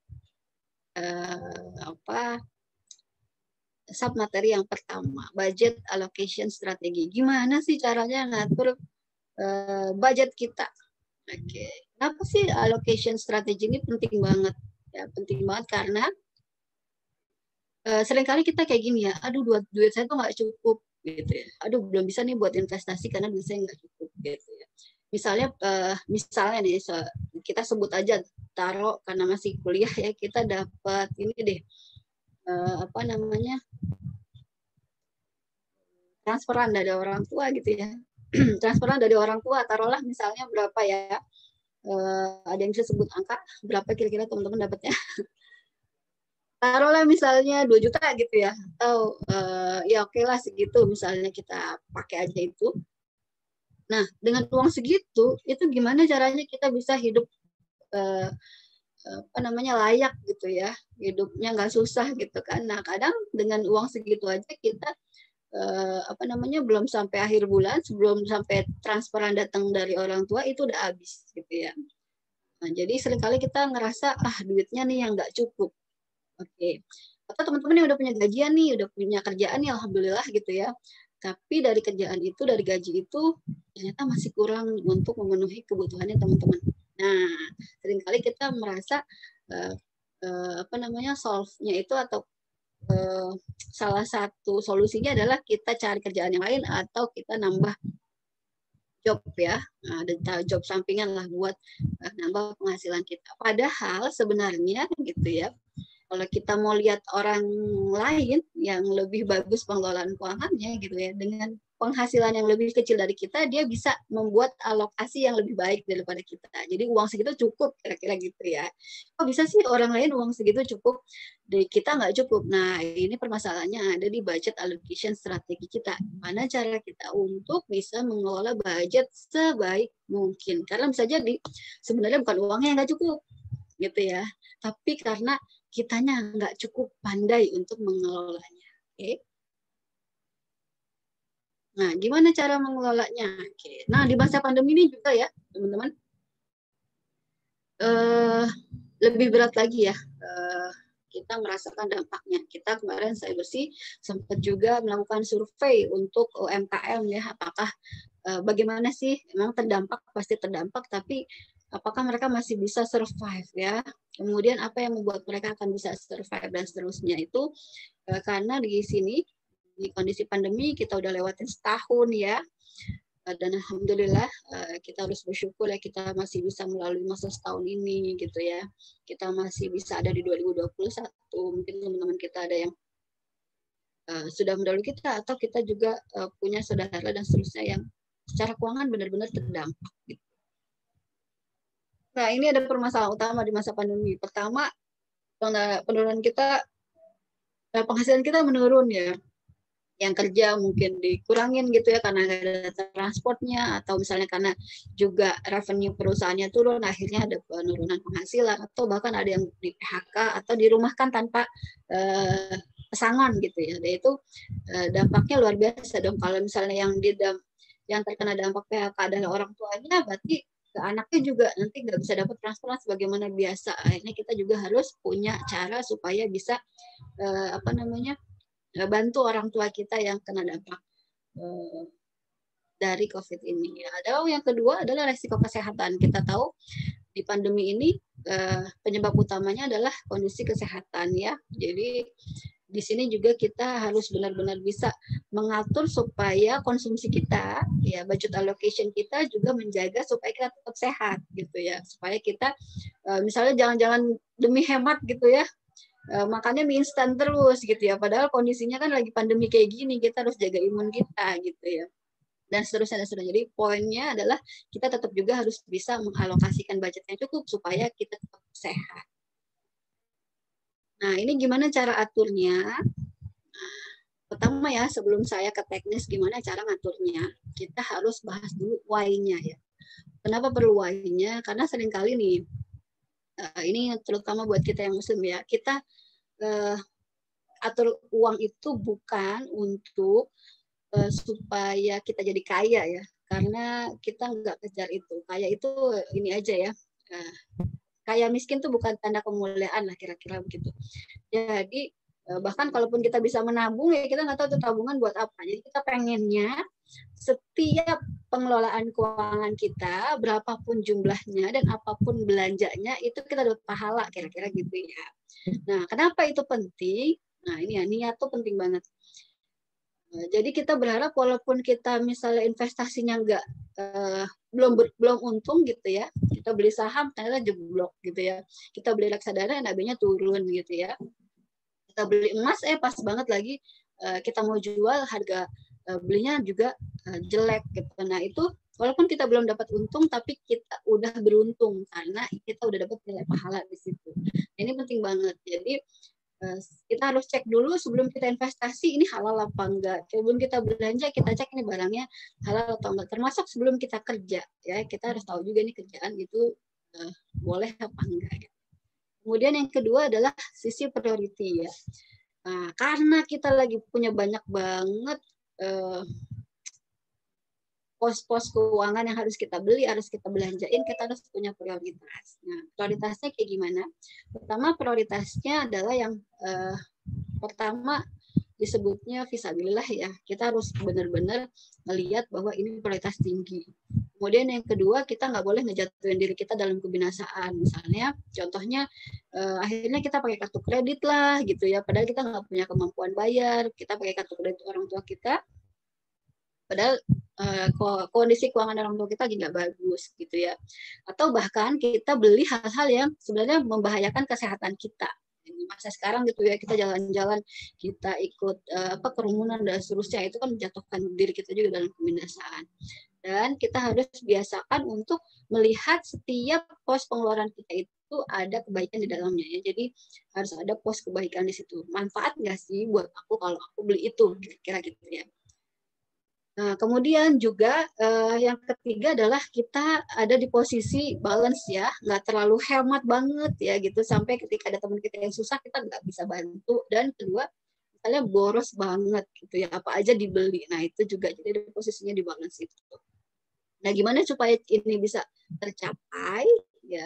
uh, apa sub materi yang pertama, budget allocation strategi. Gimana sih caranya ngatur uh, budget kita? Oke, okay. Kenapa sih allocation strategi ini penting banget? Ya, penting banget karena uh, seringkali kita kayak gini ya, aduh duit, duit saya tuh nggak cukup gitu ya. Aduh belum bisa nih buat investasi karena duit saya nggak cukup gitu ya. Misalnya, uh, misalnya nih so, kita sebut aja taruh karena masih kuliah ya, kita dapat ini deh uh, apa namanya transferan dari orang tua gitu ya. Transferan dari orang tua, taruhlah misalnya berapa ya? Uh, ada yang bisa sebut angka berapa kira-kira teman-teman dapatnya? Taruhlah misalnya dua juta gitu ya, atau uh, ya oke lah segitu misalnya kita pakai aja itu. Nah, dengan uang segitu, itu gimana caranya kita bisa hidup uh, apa namanya layak gitu ya, hidupnya nggak susah gitu kan. Nah, kadang dengan uang segitu aja kita uh, apa namanya belum sampai akhir bulan, sebelum sampai transferan datang dari orang tua itu udah habis gitu ya. Nah, jadi seringkali kita ngerasa ah duitnya nih yang nggak cukup. Oke, atau teman-teman yang udah punya gajian nih, udah punya kerjaan nih, alhamdulillah gitu ya. Tapi dari kerjaan itu, dari gaji itu, ternyata masih kurang untuk memenuhi kebutuhannya teman-teman. Nah, seringkali kita merasa uh, uh, apa namanya solve-nya itu atau uh, salah satu solusinya adalah kita cari kerjaan yang lain atau kita nambah job ya, ada job sampingan lah buat uh, nambah penghasilan kita. Padahal sebenarnya gitu ya, kalau kita mau lihat orang lain yang lebih bagus pengelolaan keuangannya gitu ya, dengan penghasilan yang lebih kecil dari kita, dia bisa membuat alokasi yang lebih baik daripada kita. Jadi uang segitu cukup, kira-kira gitu ya. Kok bisa sih orang lain uang segitu cukup, dari kita nggak cukup? Nah, ini permasalahannya ada di budget allocation strategi kita. Gimana cara kita untuk bisa mengelola budget sebaik mungkin. Karena bisa jadi sebenarnya bukan uangnya yang nggak cukup, gitu ya. Tapi karena kitanya nggak cukup pandai untuk mengelolanya. Oke. Okay? Nah, gimana cara mengelolanya? Oke. Nah, di masa pandemi ini juga ya, teman-teman, uh, lebih berat lagi ya. Uh, kita merasakan dampaknya. Kita kemarin saya bersih sempat juga melakukan survei untuk U M K M ya, apakah uh, bagaimana sih, memang terdampak, pasti terdampak, tapi apakah mereka masih bisa survive ya. Kemudian apa yang membuat mereka akan bisa survive dan seterusnya itu uh, karena di sini di kondisi pandemi kita udah lewatin setahun ya, dan alhamdulillah kita harus bersyukur ya kita masih bisa melalui masa setahun ini gitu ya. Kita masih bisa ada di dua ribu dua puluh satu. Mungkin teman-teman kita ada yang uh, sudah mendahului kita, atau kita juga uh, punya saudara dan seterusnya yang secara keuangan benar-benar terdampak gitu. Nah, ini ada permasalahan utama di masa pandemi. Pertama, penurunan kita, penghasilan kita menurun ya. Yang kerja mungkin dikurangin gitu ya karena ada transportnya, atau misalnya karena juga revenue perusahaannya turun, akhirnya ada penurunan penghasilan, atau bahkan ada yang di P H K atau dirumahkan tanpa eh, pesangon gitu ya. Dan itu eh, dampaknya luar biasa dong. Kalau misalnya yang di yang terkena dampak P H K adalah orang tuanya, berarti ke anaknya juga nanti nggak bisa dapat transferan sebagaimana biasa. Akhirnya kita juga harus punya cara supaya bisa eh, apa namanya bantu orang tua kita yang kena dampak eh, dari COVID ini. Ada yang kedua adalah resiko kesehatan. Kita tahu di pandemi ini eh, penyebab utamanya adalah kondisi kesehatan ya. Jadi di sini juga kita harus benar-benar bisa mengatur supaya konsumsi kita, ya budget allocation kita juga menjaga supaya kita tetap sehat gitu ya. Supaya kita eh, misalnya jangan-jangan demi hemat gitu ya, Uh, makannya mie instan terus gitu ya, padahal kondisinya kan lagi pandemi kayak gini, kita harus jaga imun kita gitu ya, dan seterusnya dan seterusnya. Jadi poinnya adalah kita tetap juga harus bisa mengalokasikan budget yang cukup supaya kita tetap sehat. Nah, ini gimana cara aturnya? Nah, pertama ya, sebelum saya ke teknis gimana cara ngaturnya, kita harus bahas dulu why-nya ya. Kenapa perlu why-nya? Karena seringkali nih, uh, ini terutama buat kita yang muslim ya, kita uh, atur uang itu bukan untuk uh, supaya kita jadi kaya ya, karena kita nggak kejar itu. Kaya itu ini aja ya, uh, kaya miskin tuh bukan tanda kemuliaan lah, kira-kira begitu. Jadi uh, bahkan kalaupun kita bisa menabung ya, kita nggak tahu itu tabungan buat apa. Jadi kita pengennya setiap pengelolaan keuangan kita, berapapun jumlahnya dan apapun belanjanya, itu kita dapat pahala, kira-kira gitu ya. Nah, kenapa itu penting? Nah, ini ya, niat tuh penting banget. Nah, jadi kita berharap walaupun kita misalnya investasinya nggak eh, belum ber, belum untung gitu ya, kita beli saham ternyata jeblok gitu ya, kita beli reksadana N A B-nya turun gitu ya, kita beli emas eh pas banget lagi eh, kita mau jual, harga eh, belinya juga eh, jelek gitu. Nah, itu walaupun kita belum dapat untung, tapi kita udah beruntung karena kita udah dapat nilai pahala di situ. Ini penting banget. Jadi kita harus cek dulu sebelum kita investasi, ini halal apa enggak. Sebelum kita belanja, kita cek ini barangnya halal atau enggak. Termasuk sebelum kita kerja, ya kita harus tahu juga nih kerjaan itu uh, boleh apa enggak. Kemudian yang kedua adalah sisi priority ya. Nah, karena kita lagi punya banyak banget uh, pos-pos keuangan yang harus kita beli, harus kita belanjain, kita harus punya prioritas. Nah, prioritasnya kayak gimana? Pertama, prioritasnya adalah yang eh, pertama disebutnya fisabilillah ya. Kita harus benar-benar melihat bahwa ini prioritas tinggi. Kemudian yang kedua, kita nggak boleh ngejatuhin diri kita dalam kebinasaan. Misalnya, contohnya eh, akhirnya kita pakai kartu kredit lah gitu ya. Padahal kita nggak punya kemampuan bayar. Kita pakai kartu kredit orang tua kita. padahal uh, kondisi keuangan orang tua kita lagi nggak bagus gitu ya. Atau bahkan kita beli hal-hal yang sebenarnya membahayakan kesehatan kita. Di masa sekarang gitu ya, kita jalan-jalan, kita ikut uh, apa kerumunan dan seterusnya, itu kan menjatuhkan diri kita juga dalam kebinasaan. Dan kita harus biasakan untuk melihat setiap pos pengeluaran kita itu ada kebaikan di dalamnya ya. Jadi harus ada pos kebaikan di situ. Manfaat nggak sih buat aku kalau aku beli itu, kira-kira gitu ya. Nah, kemudian juga eh, yang ketiga adalah kita ada di posisi balance ya, nggak terlalu hemat banget ya gitu, sampai ketika ada teman kita yang susah kita nggak bisa bantu. Dan kedua, misalnya boros banget gitu ya, apa aja dibeli. Nah itu juga jadi posisinya di balance itu. Nah gimana supaya ini bisa tercapai ya?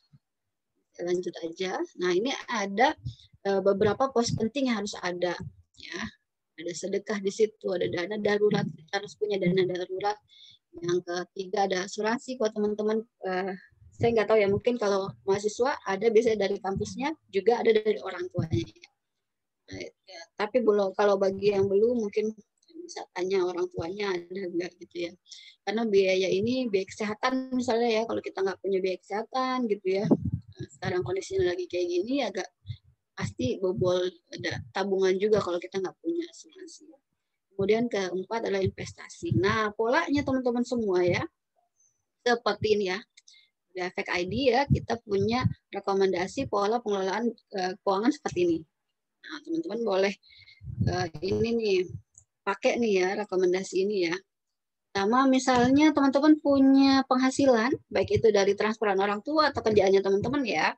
Lanjut aja. Nah ini ada uh, beberapa pos penting yang harus ada ya. Ada sedekah di situ, ada dana darurat, kita harus punya dana darurat. Yang ketiga ada asuransi. Kalau teman-teman, uh, saya nggak tahu ya, mungkin kalau mahasiswa ada biasanya dari kampusnya, juga ada dari orang tuanya. Nah, ya, tapi belum, kalau bagi yang belum mungkin bisa tanya orang tuanya ada enggak gitu ya. Karena biaya ini, biaya kesehatan misalnya ya, kalau kita nggak punya biaya kesehatan gitu ya, sekarang kondisinya lagi kayak gini agak pasti bobol, ada tabungan juga kalau kita nggak punya asuransi. Kemudian keempat adalah investasi. Nah polanya teman-teman semua ya, seperti ini ya, di Efek I D ya, kita punya rekomendasi pola pengelolaan uh, keuangan seperti ini. Nah teman-teman boleh uh, ini nih, pakai nih ya rekomendasi ini ya. Sama misalnya teman-teman punya penghasilan, baik itu dari transferan orang tua atau kerjaannya teman-teman ya,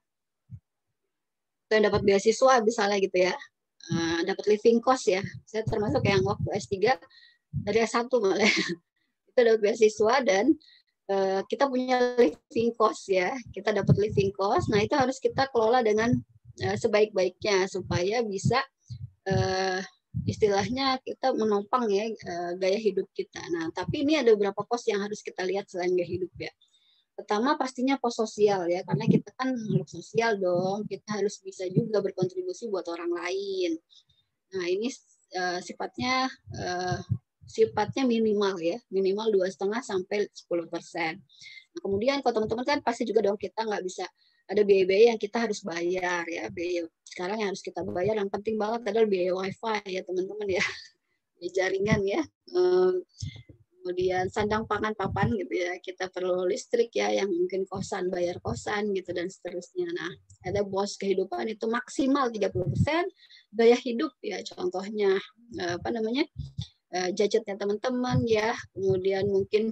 yang dapat beasiswa misalnya gitu ya, uh, dapat living cost ya. Saya termasuk yang waktu S tiga dari S satu malah itu dapat beasiswa dan uh, kita punya living cost ya. Kita dapat living cost. Nah, itu harus kita kelola dengan uh, sebaik-baiknya supaya bisa uh, istilahnya kita menopang ya uh, gaya hidup kita. Nah, tapi ini ada beberapa pos yang harus kita lihat selain gaya hidup ya. Pertama pastinya pos sosial ya, karena kita kan makhluk sosial dong, kita harus bisa juga berkontribusi buat orang lain. Nah ini uh, sifatnya uh, sifatnya minimal ya, minimal dua setengah sampai sepuluh persen. Nah, kemudian kalau teman-teman kan pasti juga dong kita nggak bisa, ada biaya-biaya yang kita harus bayar ya, biaya sekarang yang harus kita bayar yang penting banget adalah biaya wifi ya teman-teman ya, jaringan ya. Um, kemudian sandang pangan papan gitu ya, kita perlu listrik ya, yang mungkin kosan, bayar kosan gitu dan seterusnya. Nah ada bos kehidupan itu maksimal tiga puluh persen, gaya hidup ya contohnya apa namanya gadgetnya teman-teman ya, kemudian mungkin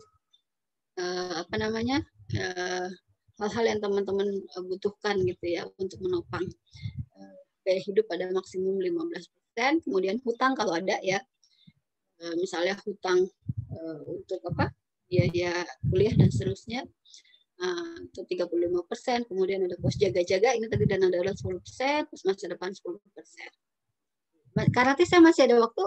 apa namanya hal-hal yang teman-teman butuhkan gitu ya untuk menopang gaya hidup pada maksimum lima belas persen. Kemudian hutang kalau ada ya, misalnya hutang uh, untuk apa biaya kuliah dan seterusnya uh, itu tiga puluh lima persen. Kemudian ada pos jaga-jaga, ini tadi dana darurat sepuluh persen, terus masa depan sepuluh persen. Karati saya masih ada waktu.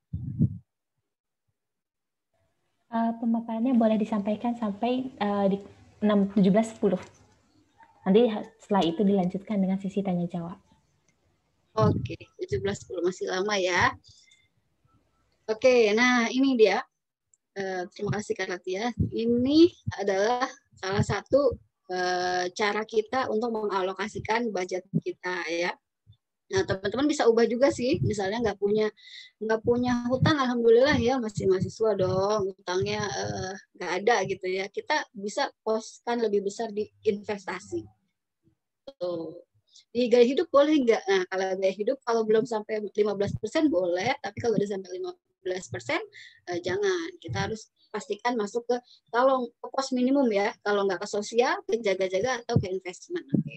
Uh, pemaparannya boleh disampaikan sampai uh, di enam tujuh belas sepuluh. Nanti setelah itu dilanjutkan dengan sesi tanya jawab. Oke, tujuh belas sepuluh masih lama ya. Oke, nah ini dia. Uh, terima kasih Kak Ratia. Ini adalah salah satu uh, cara kita untuk mengalokasikan budget kita ya. Nah teman-teman bisa ubah juga sih. Misalnya nggak punya nggak punya hutang, alhamdulillah ya masih mahasiswa dong. Hutangnya uh, nggak ada gitu ya. Kita bisa poskan lebih besar di investasi. Tuh. Di gaya hidup boleh nggak? Nah kalau gaya hidup kalau belum sampai lima belas persen boleh, tapi kalau udah sampai lima belas persen eh, jangan. Kita harus pastikan masuk ke kalau ke pos minimum ya, kalau nggak ke sosial, ke jaga-jaga atau ke investment. Oke.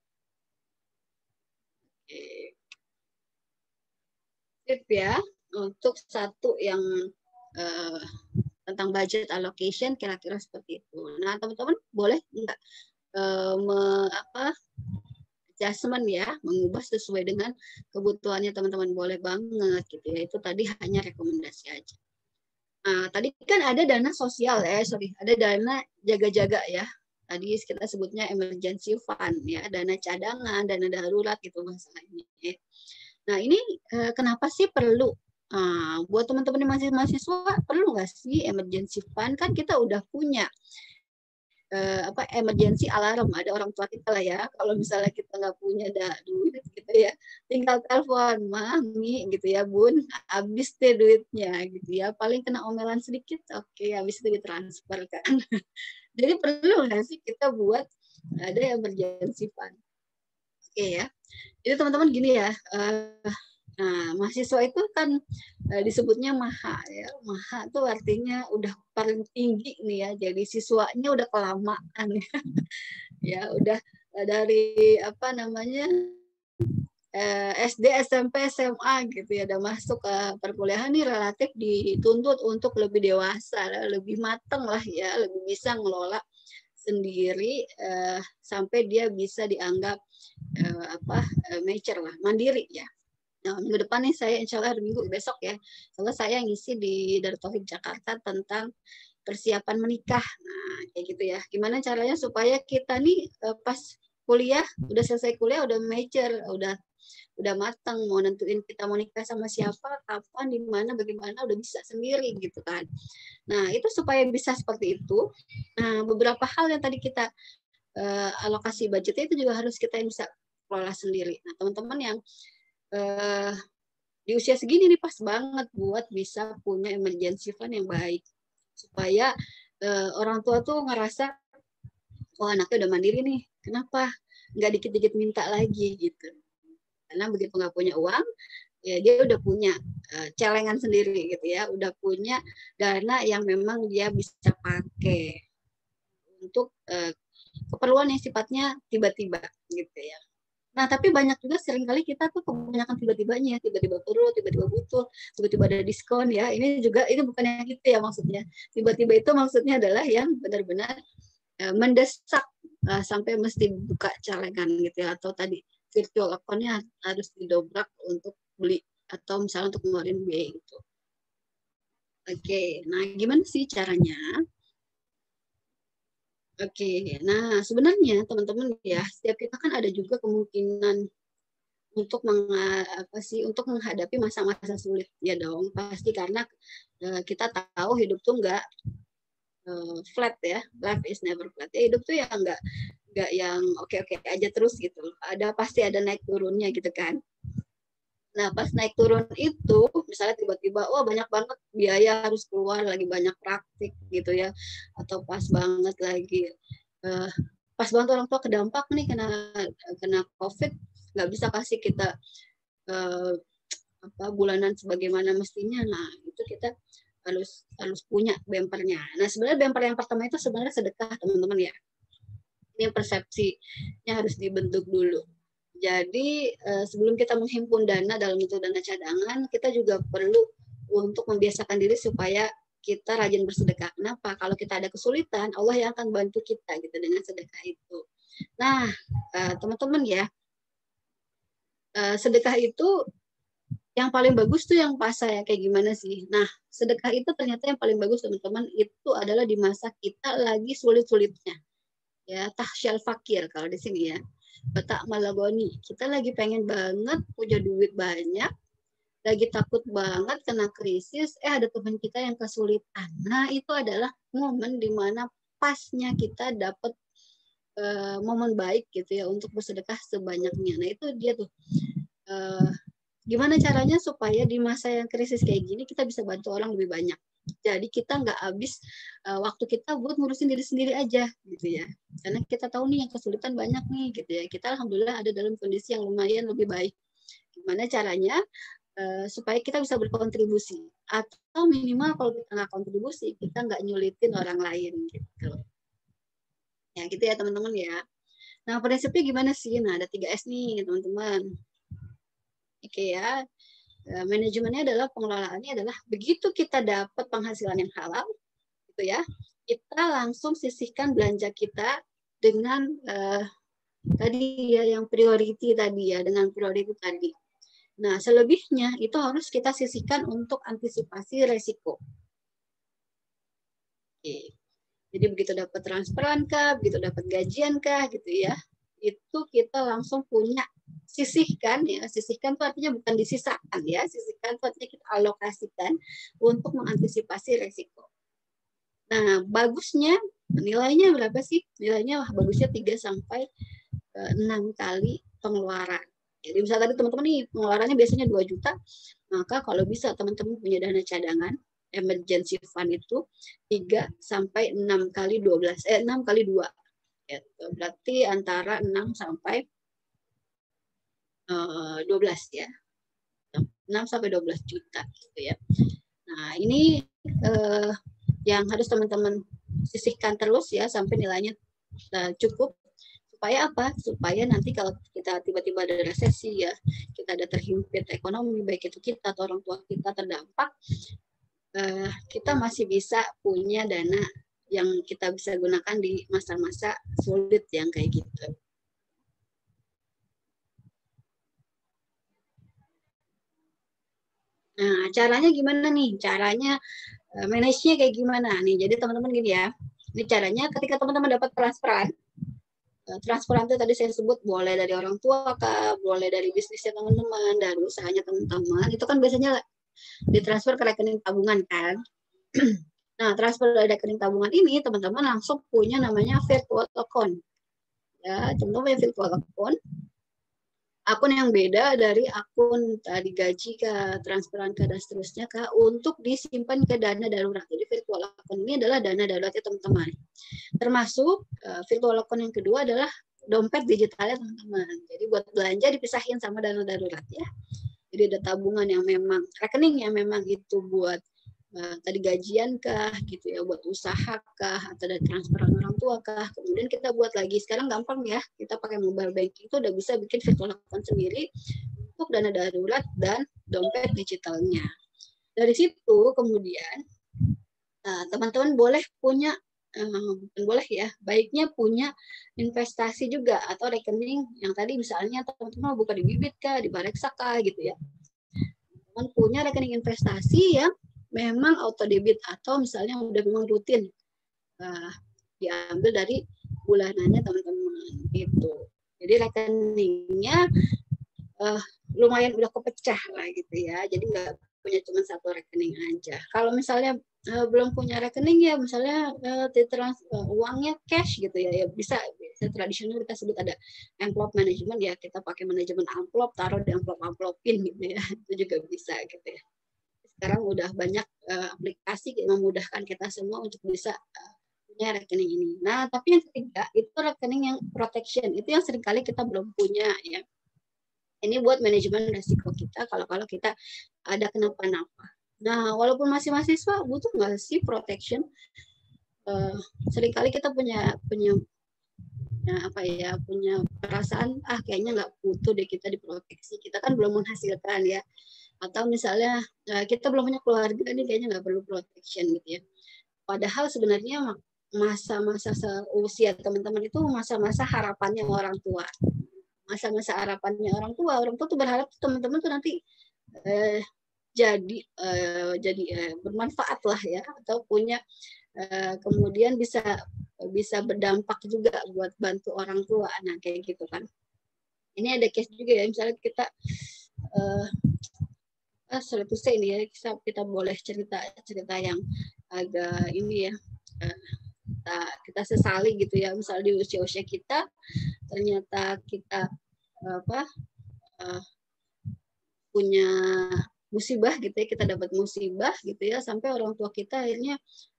Oke. Tip ya untuk satu yang eh, tentang budget allocation kira-kira seperti itu. Nah teman-teman boleh nggak eh, me, apa adjustment ya, mengubah sesuai dengan kebutuhannya teman-teman, boleh banget gitu ya. Itu tadi hanya rekomendasi aja. Nah, tadi kan ada dana sosial ya, sorry, ada dana jaga-jaga ya. Tadi kita sebutnya emergency fund ya, dana cadangan, dana darurat gitu masalahnya. Nah ini eh, kenapa sih perlu Nah, buat teman-teman yang masih mahasiswa, perlu nggak sih emergency fund? Kan kita udah punya eh, apa emergency alarm, ada orang tua kita lah ya. Kalau misalnya kita nggak punya da, duit gitu ya, tinggal telepon, mami gitu ya, bun, habis deh duitnya gitu ya. Paling kena omelan sedikit, oke, habis itu ditransfer kan. Jadi perlu nggak sih kita buat ada emergency fund? Oke ya. Jadi teman-teman gini ya. Uh, Nah, mahasiswa itu kan eh, disebutnya maha ya. Maha itu artinya udah paling tinggi nih ya. Jadi siswanya udah kelamaan ya. Ya udah dari apa namanya eh, S D, S M P, S M A gitu ya. Udah masuk ke perkuliahan nih relatif dituntut untuk lebih dewasa, lebih matang lah ya, lebih bisa ngelola sendiri eh, sampai dia bisa dianggap eh, apa eh, mature lah, mandiri ya. Nah, minggu depan nih saya insya Allah hari minggu besok ya. Soalnya saya ngisi di Darut Taufik Jakarta tentang persiapan menikah. Nah, kayak gitu ya. Gimana caranya supaya kita nih pas kuliah, udah selesai kuliah, udah mature, udah udah matang, mau nentuin kita mau nikah sama siapa, kapan, di mana, bagaimana, udah bisa sendiri gitu kan. Nah, itu supaya bisa seperti itu. Nah, beberapa hal yang tadi kita uh, alokasi budgetnya itu juga harus kita yang bisa kelola sendiri. Nah, teman-teman yang uh, di usia segini nih pas banget buat bisa punya emergency fund yang baik supaya uh, orang tua tuh ngerasa oh anaknya udah mandiri nih, kenapa nggak dikit-dikit minta lagi gitu, karena begitu nggak punya uang ya dia udah punya uh, celengan sendiri gitu ya, udah punya dana yang memang dia bisa pakai untuk uh, keperluan yang sifatnya tiba-tiba gitu ya. Nah, tapi banyak juga seringkali kita tuh kebanyakan tiba-tibanya, tiba-tiba perlu, tiba-tiba butuh, tiba-tiba ada diskon ya. Ini juga, ini bukan yang itu ya maksudnya. Tiba-tiba itu maksudnya adalah yang benar-benar uh, mendesak uh, sampai mesti buka celengan gitu ya. Atau tadi virtual account-nya harus didobrak untuk beli atau misalnya untuk ngeluarin biaya gitu. Oke, nah gimana sih caranya? Oke, nah sebenarnya teman-teman ya, setiap kita kan ada juga kemungkinan untuk meng, apa sih untuk menghadapi masa-masa sulit ya dong, pasti karena uh, kita tahu hidup tuh nggak uh, flat ya, life is never flat ya, hidup tuh ya nggak nggak yang oke-oke aja terus gitu, ada pasti ada naik turunnya gitu kan. Nah, pas naik turun itu, misalnya tiba-tiba, wah banyak banget biaya harus keluar, lagi banyak praktik gitu ya, atau pas banget lagi, uh, pas banget orang tua kedampak nih kena kena COVID, nggak bisa kasih kita uh, apa bulanan sebagaimana mestinya. Nah, itu kita harus harus punya bempernya. Nah, sebenarnya bemper yang pertama itu sebenarnya sedekah, teman-teman ya. Ini persepsinya harus dibentuk dulu. Jadi sebelum kita menghimpun dana dalam bentuk dana cadangan, kita juga perlu untuk membiasakan diri supaya kita rajin bersedekah. Kenapa? Kalau kita ada kesulitan, Allah yang akan bantu kita gitu dengan sedekah itu. Nah, teman-teman ya, sedekah itu yang paling bagus tuh yang pas saya kayak gimana sih? Nah, sedekah itu ternyata yang paling bagus teman-teman itu adalah di masa kita lagi sulit-sulitnya. Ya, tahsyal fakir kalau di sini ya. Betak malagoni, kita lagi pengen banget punya duit banyak, lagi takut banget kena krisis, eh ada teman kita yang kesulitan. Nah, itu adalah momen dimana pasnya kita dapat uh, momen baik gitu ya untuk bersedekah sebanyaknya. Nah, itu dia tuh. Uh, gimana caranya supaya di masa yang krisis kayak gini kita bisa bantu orang lebih banyak. Jadi kita nggak habis uh, waktu kita buat ngurusin diri sendiri aja gitu ya. Karena kita tahu nih yang kesulitan banyak nih gitu ya. Kita alhamdulillah ada dalam kondisi yang lumayan lebih baik. Gimana caranya uh, supaya kita bisa berkontribusi atau minimal kalau kita nggak kontribusi kita nggak nyulitin orang lain gitu. Ya gitu ya teman-teman ya. Nah prinsipnya gimana sih? Nah ada tiga S nih teman-teman. Oke ya. Manajemennya adalah pengelolaannya adalah begitu kita dapat penghasilan yang halal gitu ya, kita langsung sisihkan belanja kita dengan uh, tadi ya yang priority tadi ya, dengan priority tadi. Nah, selebihnya itu harus kita sisihkan untuk antisipasi resiko. Oke. Jadi begitu dapat transferan kah, begitu dapat gajian kah gitu ya, itu kita langsung punya sisihkan ya, sisihkan itu artinya bukan disisakan ya, sisihkan itu artinya kita alokasikan untuk mengantisipasi resiko. Nah, bagusnya nilainya berapa sih? Nilainya wah, bagusnya tiga sampai enam kali pengeluaran. Jadi misalnya tadi teman-teman nih pengeluarannya biasanya dua juta, maka kalau bisa teman-teman punya dana cadangan emergency fund itu tiga sampai enam kali dua belas eh enam kali dua. Ya, berarti antara enam sampai dua belas ya. enam sampai dua belas juta gitu ya. Nah, ini eh, yang harus teman-teman sisihkan terus ya sampai nilainya uh, cukup. Supaya apa? Supaya nanti kalau kita tiba-tiba ada resesi ya, kita ada terhimpit ekonomi, baik itu kita atau orang tua kita terdampak, eh, kita masih bisa punya dana yang kita bisa gunakan di masa-masa sulit yang kayak gitu. Nah, caranya gimana nih? Caranya uh, manage-nya kayak gimana nih? Jadi teman-teman gini ya, ini caranya ketika teman-teman dapat transferan, transferan itu tadi saya sebut boleh dari orang tua kah, boleh dari bisnisnya teman-teman, dari usahanya teman-teman, itu kan biasanya ditransfer ke rekening tabungan kan. Nah, transfer dari rekening tabungan ini teman-teman langsung punya namanya virtual account. Ya, teman-teman punya virtual account. Akun yang beda dari akun tadi gaji ke transferan ke dan seterusnya kah untuk disimpan ke dana darurat. Jadi virtual account ini adalah dana daruratnya teman-teman. Termasuk uh, virtual account yang kedua adalah dompet digitalnya teman-teman. Jadi buat belanja dipisahin sama dana darurat ya. Jadi ada tabungan yang memang rekening yang memang itu buat uh, tadi gajian kah gitu ya, buat usaha kah atau dari transferan orang tua kah. Kemudian kita buat lagi sekarang gampang ya, kita pakai mobile banking itu udah bisa bikin virtual account sendiri untuk dana darurat dan dompet digitalnya. Dari situ kemudian teman-teman uh, boleh punya uh, bukan boleh ya, baiknya punya investasi juga atau rekening yang tadi misalnya teman-teman buka di Bibit kah, di Bareksa kah gitu ya. Teman punya rekening investasi yang memang auto debit atau misalnya udah memang rutin uh, diambil dari bulanannya teman-teman gitu. Jadi rekeningnya uh, lumayan udah kepecah lah gitu ya. Jadi nggak punya cuma satu rekening aja. Kalau misalnya uh, belum punya rekening ya misalnya uh, trans, uh, uangnya cash gitu ya, ya bisa, bisa tradisional kita sebut ada envelope management ya, kita pakai manajemen amplop, taruh di amplop-amplopin gitu ya, itu juga bisa gitu ya. Sekarang udah banyak uh, aplikasi yang memudahkan kita semua untuk bisa uh, punya rekening ini. Nah, tapi yang ketiga itu rekening yang protection, itu yang seringkali kita belum punya ya. Ini buat manajemen resiko kita kalau kalau kita ada kenapa-napa. Nah, walaupun masih mahasiswa, butuh nggak sih protection? Uh, seringkali kita punya punya ya, apa ya punya perasaan ah kayaknya nggak butuh deh kita diproteksi. Kita kan belum menghasilkan ya. Atau misalnya uh, kita belum punya keluarga nih kayaknya nggak perlu protection gitu ya. Padahal sebenarnya masa-masa usia teman-teman itu masa-masa harapannya orang tua. Masa-masa harapannya orang tua, orang tua tuh berharap teman-teman tuh nanti eh, jadi eh, jadi eh, bermanfaat lah ya, atau punya eh, kemudian bisa bisa berdampak juga buat bantu orang tua. Nah kayak gitu kan. Ini ada case juga ya, misalnya kita eh, ah, satu ini ya, kita, kita boleh cerita cerita yang agak ini ya. Eh, kita, kita sesali gitu ya, misalnya di usia-usia kita ternyata kita apa uh, punya musibah gitu ya, kita dapat musibah gitu ya, sampai orang tua kita akhirnya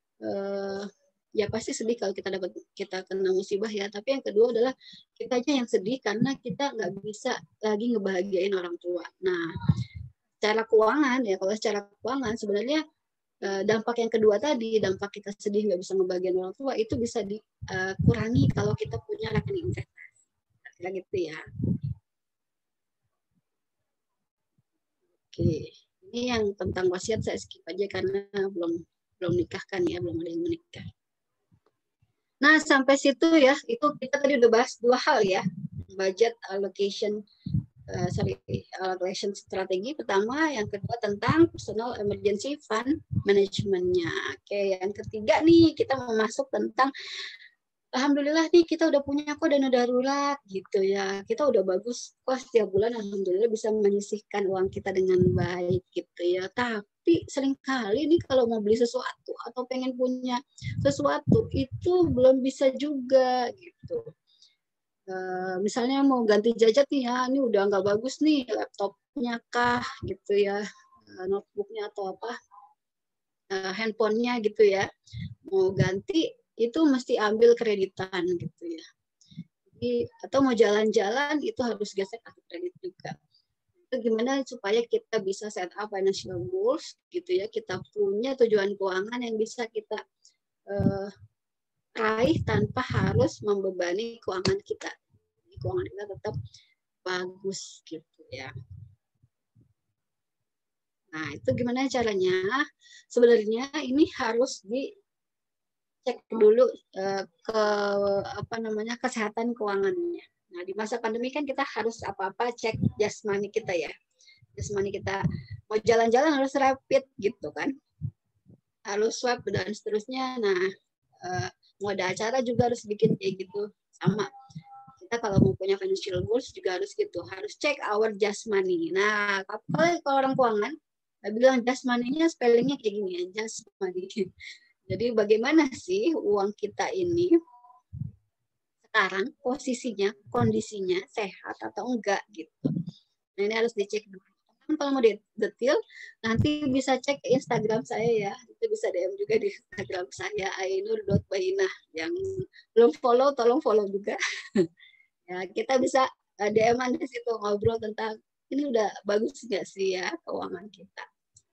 uh, ya pasti sedih kalau kita dapat kita kena musibah ya. Tapi yang kedua adalah kitanya yang sedih karena kita nggak bisa lagi ngebahagiain orang tua. Nah, secara keuangan ya, kalau secara keuangan sebenarnya dampak yang kedua tadi, dampak kita sedih nggak bisa ngebagian orang tua, itu bisa dikurangi uh, kalau kita punya rekening investasi. Kira gitu ya. Oke, ini yang tentang wasiat saya skip aja karena belum belum nikah kan ya, belum ada yang menikah. Nah sampai situ ya, itu kita tadi udah bahas dua hal ya, budget allocation. Uh, sorry, allocation strategi pertama, yang kedua tentang personal emergency fund manajemennya. Oke, yang ketiga nih kita mau masuk tentang alhamdulillah nih kita udah punya kok dana darurat gitu ya. Kita udah bagus kok setiap bulan alhamdulillah bisa menyisihkan uang kita dengan baik gitu ya. Tapi seringkali nih kalau mau beli sesuatu atau pengen punya sesuatu itu belum bisa juga gitu. Uh, misalnya mau ganti gadget nih ya, ini udah nggak bagus nih laptopnya kah gitu ya, uh, notebooknya atau apa, uh, handphonenya gitu ya, mau ganti itu mesti ambil kreditan gitu ya. Jadi, atau mau jalan-jalan itu harus gesek kartu kredit juga. Itu gimana supaya kita bisa set up financial goals gitu ya, kita punya tujuan keuangan yang bisa kita uh, raih tanpa harus membebani keuangan kita. Keuangan kita tetap bagus gitu ya. Nah, itu gimana caranya? Sebenarnya ini harus dicek dulu uh, ke apa namanya kesehatan keuangannya. Nah, di masa pandemi kan kita harus apa-apa cek jasmani kita ya. Jasmani kita mau jalan-jalan harus rapid gitu kan. Harus swab dan seterusnya. Nah, uh, mau ada acara juga harus bikin kayak gitu sama. Kita kalau mau punya financial goals juga harus gitu, harus check our just money. Nah, kalau orang keuangan, saya bilang just money-nya spellingnya kayak gini ya, just money. Jadi bagaimana sih uang kita ini sekarang posisinya, kondisinya sehat atau enggak gitu. Nah, ini harus dicek dulu. Kalau mau detail, nanti bisa cek Instagram saya ya. Itu bisa D M juga di Instagram saya, ainur dot bainah. Yang belum follow, tolong follow juga. Ya, kita bisa D M-an di situ ngobrol tentang ini udah bagus nggak sih ya keuangan kita.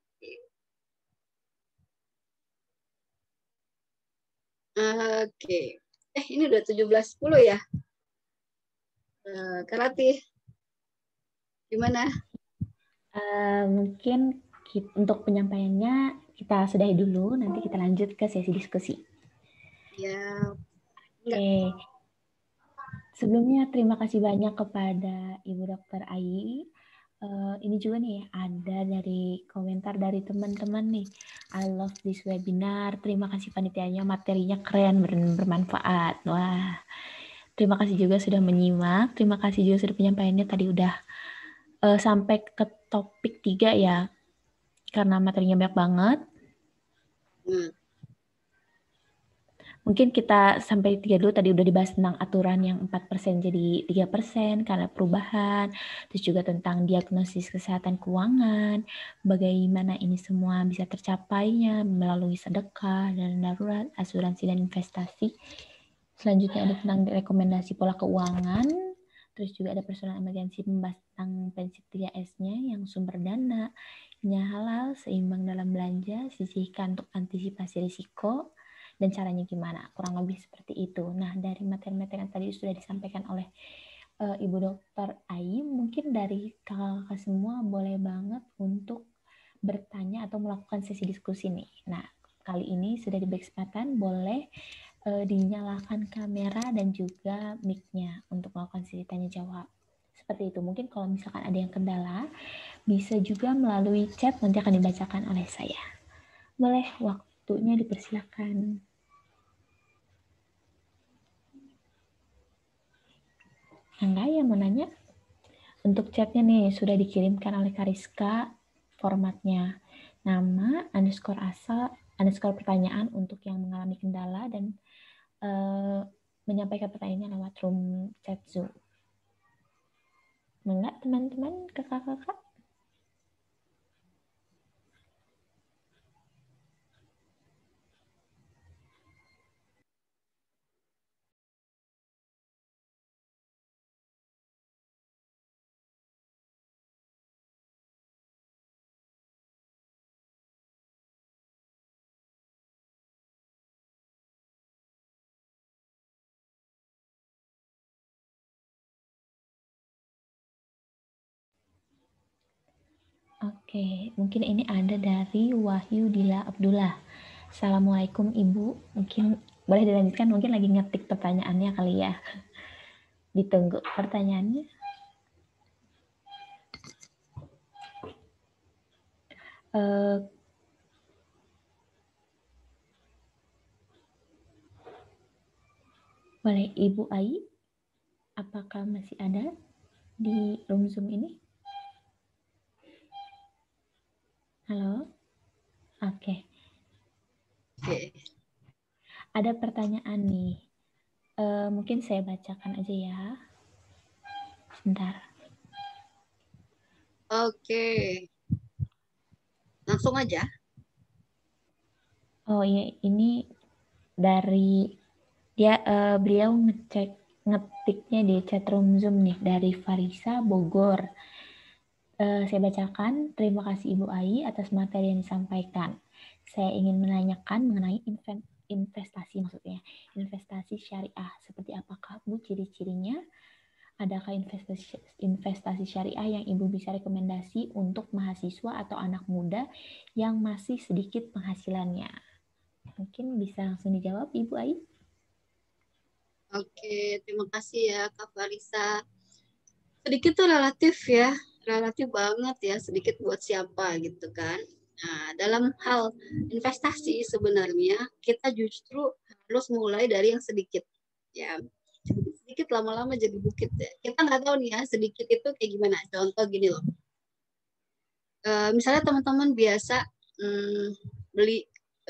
Oke. Eh, ini udah tujuh belas sepuluh ya. Uh, Kak Ratih, gimana? Uh, mungkin kita, untuk penyampaiannya kita sudahi dulu, nanti kita lanjut ke sesi diskusi. Ya. Oke. Okay. Sebelumnya terima kasih banyak kepada Ibu Dokter Ai. Uh, ini juga nih ada dari komentar dari teman-teman nih. I love this webinar. Terima kasih panitianya, materinya keren dan bermanfaat. Wah, terima kasih juga sudah menyimak. Terima kasih juga sudah penyampaiannya tadi udah uh, sampai ke topik tiga ya, karena materinya banyak banget. Hmm. Mungkin kita sampai tiga dulu, tadi udah dibahas tentang aturan yang empat persen jadi tiga persen karena perubahan, terus juga tentang diagnosis kesehatan keuangan, bagaimana ini semua bisa tercapainya melalui sedekah, dan darurat, asuransi, dan investasi. Selanjutnya ada tentang rekomendasi pola keuangan, terus juga ada persoalan emergensi, membahas tentang prinsip tiga S-nya yang sumber dana, nya halal, seimbang dalam belanja, sisihkan untuk antisipasi risiko, dan caranya gimana, kurang lebih seperti itu. Nah, dari materi-materi yang tadi sudah disampaikan oleh uh, Ibu Dokter Ai, mungkin dari kakak-kakak semua boleh banget untuk bertanya atau melakukan sesi diskusi nih. Nah, kali ini sudah diberi kesempatan, boleh uh, dinyalakan kamera dan juga mic-nya untuk melakukan sesi tanya jawab. Seperti itu. Mungkin kalau misalkan ada yang kendala, bisa juga melalui chat, nanti akan dibacakan oleh saya. Boleh, waktunya dipersilakan. Enggak ya, mau nanya? Untuk chatnya nih, sudah dikirimkan oleh Kariska formatnya. Nama, underscore asal, underscore pertanyaan untuk yang mengalami kendala, dan uh, menyampaikan pertanyaannya lewat room chat Zoom. Enggak, teman-teman, kakak-kakak? Oke, mungkin ini ada dari Wahyu Dila Abdullah. Assalamualaikum Ibu, mungkin boleh dilanjutkan, mungkin lagi ngetik pertanyaannya kali ya. Ditunggu pertanyaannya. Uh, Boleh Ibu Ai, apakah masih ada di room Zoom ini? Halo? Oke. Okay. Oke. Okay. Ada pertanyaan nih. Uh, mungkin saya bacakan aja ya. Sebentar. Oke. Okay. Langsung aja. Oh iya, ini dari dia uh, beliau ngecek ngetiknya di chatroom Zoom nih dari Farisa Bogor. Uh, saya bacakan, terima kasih Ibu Ai atas materi yang disampaikan. Saya ingin menanyakan mengenai investasi maksudnya, investasi syariah. Seperti apakah Bu ciri-cirinya? Adakah investasi, investasi syariah yang Ibu bisa rekomendasi untuk mahasiswa atau anak muda yang masih sedikit penghasilannya? Mungkin bisa langsung dijawab Ibu Ai. Oke, terima kasih ya Kak Farisa. Sedikit tuh relatif ya, relatif banget ya, sedikit buat siapa gitu kan. Nah, dalam hal investasi sebenarnya kita justru harus mulai dari yang sedikit ya. Sedikit lama-lama jadi bukit ya. Kita nggak tahu nih ya sedikit itu kayak gimana. Contoh gini loh. E, misalnya teman-teman biasa hmm, beli e,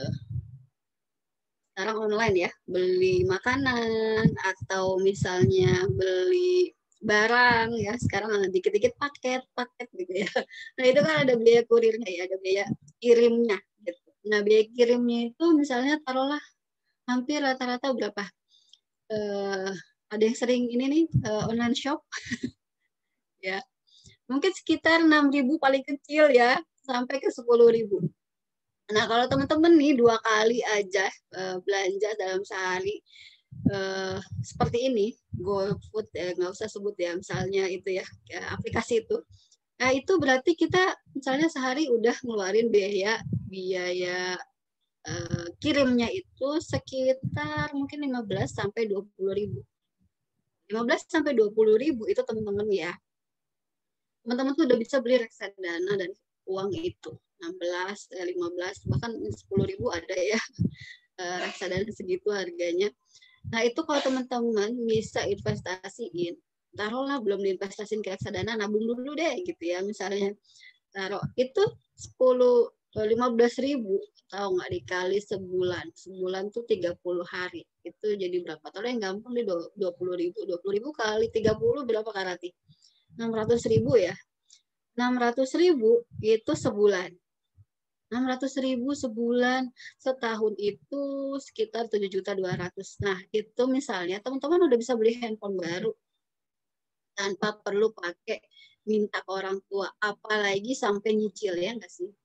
sekarang online ya, beli makanan atau misalnya beli barang ya, sekarang dikit-dikit paket paket gitu ya. Nah itu kan ada biaya kurirnya ya, ada biaya kirimnya gitu. Nah biaya kirimnya itu misalnya taruhlah hampir rata-rata berapa? Uh, ada yang sering ini nih uh, online shop ya, mungkin sekitar enam ribu paling kecil ya sampai ke sepuluh ribu. Nah, kalau teman-teman nih dua kali aja uh, belanja dalam sehari uh, seperti ini, GoFood, ya, nggak usah sebut ya, misalnya itu ya, ya, aplikasi itu. Nah, itu berarti kita misalnya sehari udah ngeluarin biaya biaya uh, kirimnya itu sekitar mungkin lima belas sampai dua puluh ribu. lima belas sampai dua puluh ribu itu teman-teman ya. Teman-teman tuh udah bisa beli reksadana dan uang itu. enam belas, lima belas, bahkan sepuluh ribu ada ya reksadana segitu harganya. Nah itu kalau teman-teman bisa investasiin, taruhlah belum diinvestasiin ke reksadana, nabung dulu deh gitu ya, misalnya taruh itu sepuluh, lima belas ribu, tahu nggak dikali sebulan, sebulan tuh tiga puluh hari, itu jadi berapa? Taruh yang gampang deh dua puluh ribu, dua puluh ribu kali tiga puluh berapa Karati? enam ratus ribu ya. enam ratus ribu itu sebulan. enam ratus ribu sebulan, setahun itu sekitar tujuh juta dua ratus ribu. Nah, itu misalnya teman-teman udah bisa beli handphone baru tanpa perlu pakai minta ke orang tua, apalagi sampai nyicil ya nggak sih?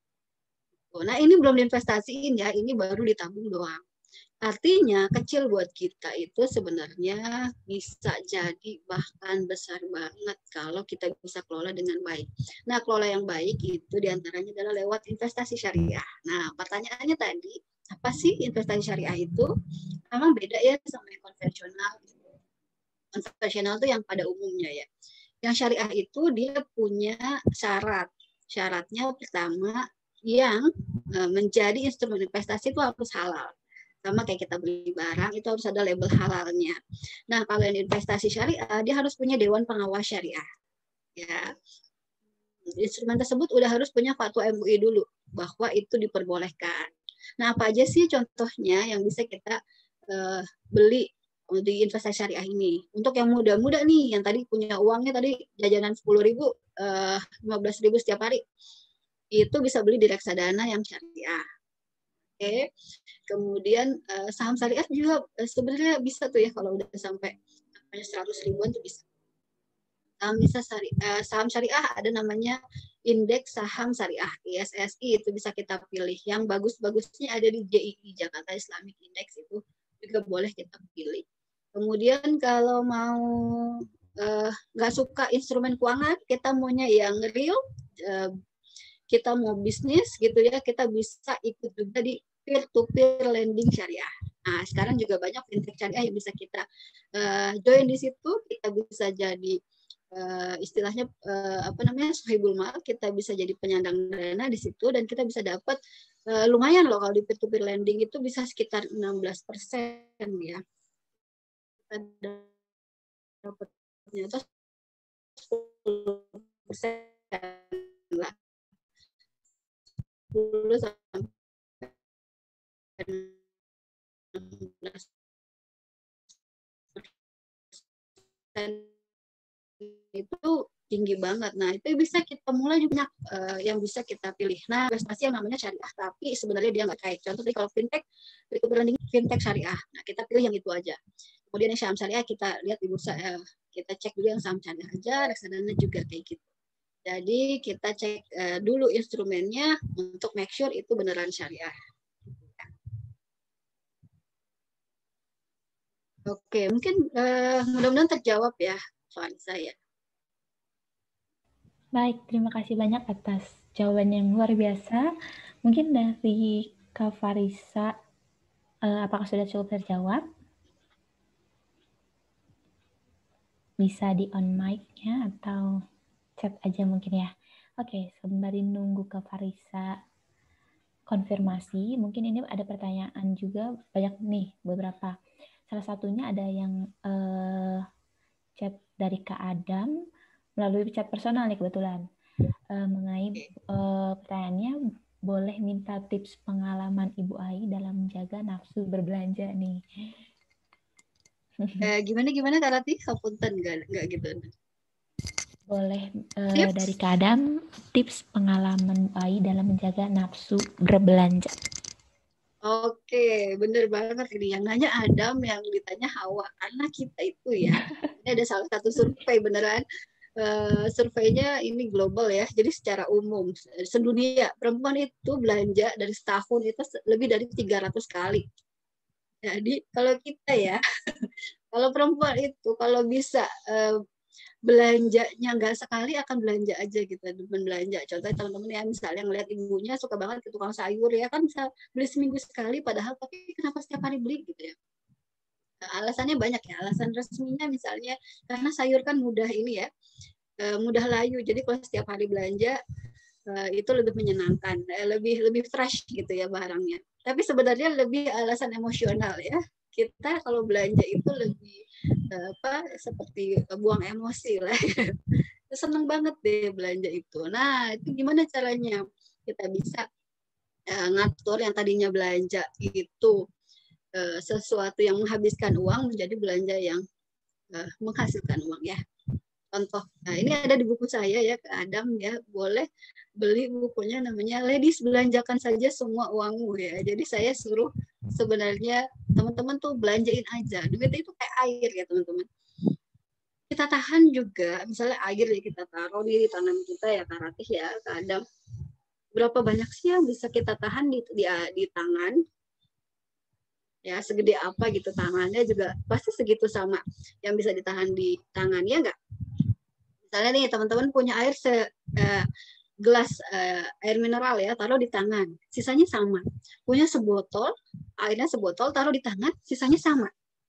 Nah, ini belum diinvestasiin ya, ini baru ditabung doang. Artinya kecil buat kita itu sebenarnya bisa jadi bahkan besar banget kalau kita bisa kelola dengan baik. Nah, kelola yang baik itu diantaranya adalah lewat investasi syariah. Nah, pertanyaannya tadi, apa sih investasi syariah itu? Memang beda ya sama yang konvensional. Konvensional itu yang pada umumnya ya. Yang syariah itu dia punya syarat. Syaratnya pertama, yang menjadi instrumen investasi itu harus halal. Sama kayak kita beli barang itu harus ada label halalnya. Nah, kalau yang investasi syariah dia harus punya dewan pengawas syariah. Ya. Instrumen tersebut udah harus punya fatwa M U I dulu bahwa itu diperbolehkan. Nah, apa aja sih contohnya yang bisa kita uh, beli di investasi syariah ini? Untuk yang muda-muda nih, yang tadi punya uangnya tadi jajanan sepuluh ribu, uh, lima belas ribu setiap hari, itu bisa beli di reksadana yang syariah. Oke, okay. Kemudian uh, saham syariah juga uh, sebenarnya bisa tuh ya kalau udah sampai seratus ribuan tuh bisa. Saham bisa syari, uh, saham syariah ada namanya indeks saham syariah I S S I, itu bisa kita pilih. Yang bagus-bagusnya ada di J I I, Jakarta Islamic Index, itu juga boleh kita pilih. Kemudian kalau mau nggak uh, suka instrumen keuangan, kita maunya yang real, uh, kita mau bisnis gitu ya, kita bisa ikut juga di peer-to-peer lending syariah. Nah, sekarang juga banyak fintech syariah yang bisa kita uh, join di situ. Kita bisa jadi uh, istilahnya uh, apa namanya sohibul mal, kita bisa jadi penyandang dana di situ dan kita bisa dapat uh, lumayan loh kalau di peer-to-peer lending itu bisa sekitar enam belas persen ya. dapatnya itu sepuluh persen lah, sepuluh sampai enam belas persen itu tinggi banget. Nah, itu bisa kita mulai juga uh, yang bisa kita pilih. Nah, investasi yang namanya syariah, tapi sebenarnya dia nggak kait. Contoh tadi kalau fintech, berikut branding fintech syariah. Nah, kita pilih yang itu aja. Kemudian yang saham syariah kita lihat di bursa, uh, kita cek dulu yang saham syariah aja, reksadana juga kayak gitu. Jadi kita cek uh, dulu instrumennya untuk make sure itu beneran syariah. Oke, mungkin uh, mudah-mudahan terjawab ya soal saya. Baik, terima kasih banyak atas jawaban yang luar biasa. Mungkin dari Kak Farisa, uh, apakah sudah cukup terjawab? Bisa di on mic-nya atau chat aja mungkin ya. Oke, sembari nunggu Kak Farisa konfirmasi, mungkin ini ada pertanyaan juga banyak nih beberapa. Salah satunya ada yang uh, chat dari Kak Adam melalui chat personal nih kebetulan. Uh, mengenai uh, pertanyaannya, boleh minta tips pengalaman Ibu Ai dalam menjaga nafsu berbelanja nih. Eh, gimana gimana Kak Rati? Hapunten nggak nggak gitu. Boleh uh, dari Kak Adam tips pengalaman Ibu Ai dalam menjaga nafsu berbelanja. Oke, bener banget ini. Yang nanya Adam, yang ditanya Hawa. Karena kita itu ya, ini ada salah satu survei beneran. Uh, surveinya ini global ya, jadi secara umum sedunia perempuan itu belanja dari setahun itu lebih dari tiga ratus kali. Jadi kalau kita ya, kalau perempuan itu kalau bisa uh, belanjanya nggak sekali akan belanja aja gitu, belanja. Contohnya teman-teman ya misalnya ngeliat ibunya suka banget ke tukang sayur ya kan bisa beli seminggu sekali, padahal tapi kenapa setiap hari beli gitu ya? Nah, alasannya banyak ya. Alasan resminya misalnya karena sayur kan mudah ini ya, mudah layu. Jadi kalau setiap hari belanja itu lebih menyenangkan, lebih lebih fresh gitu ya barangnya. Tapi sebenarnya lebih alasan emosional ya. Kita kalau belanja itu lebih apa seperti buang emosi lah. Seneng banget deh belanja itu. Nah, itu gimana caranya kita bisa uh, ngatur yang tadinya belanja itu uh, sesuatu yang menghabiskan uang menjadi belanja yang uh, menghasilkan uang ya. Contoh, nah ini ada di buku saya ya, Kak Adam ya, boleh beli bukunya namanya Ladies Belanjakan Saja Semua Uangmu ya. Jadi saya suruh sebenarnya teman-teman tuh belanjain aja. Duit itu kayak air ya teman-teman. Kita tahan juga, misalnya air ya kita taruh di tangan kita ya Kak Ratih ya, Kak Adam. Berapa banyak sih yang bisa kita tahan di, di, di tangan? Ya segede apa gitu tangannya juga pasti segitu sama yang bisa ditahan di tangan ya enggak? Misalnya nih teman-teman punya air se uh, gelas uh, air mineral ya, taruh di tangan, sisanya sama. Punya sebotol, airnya sebotol, taruh di tangan, sisanya sama.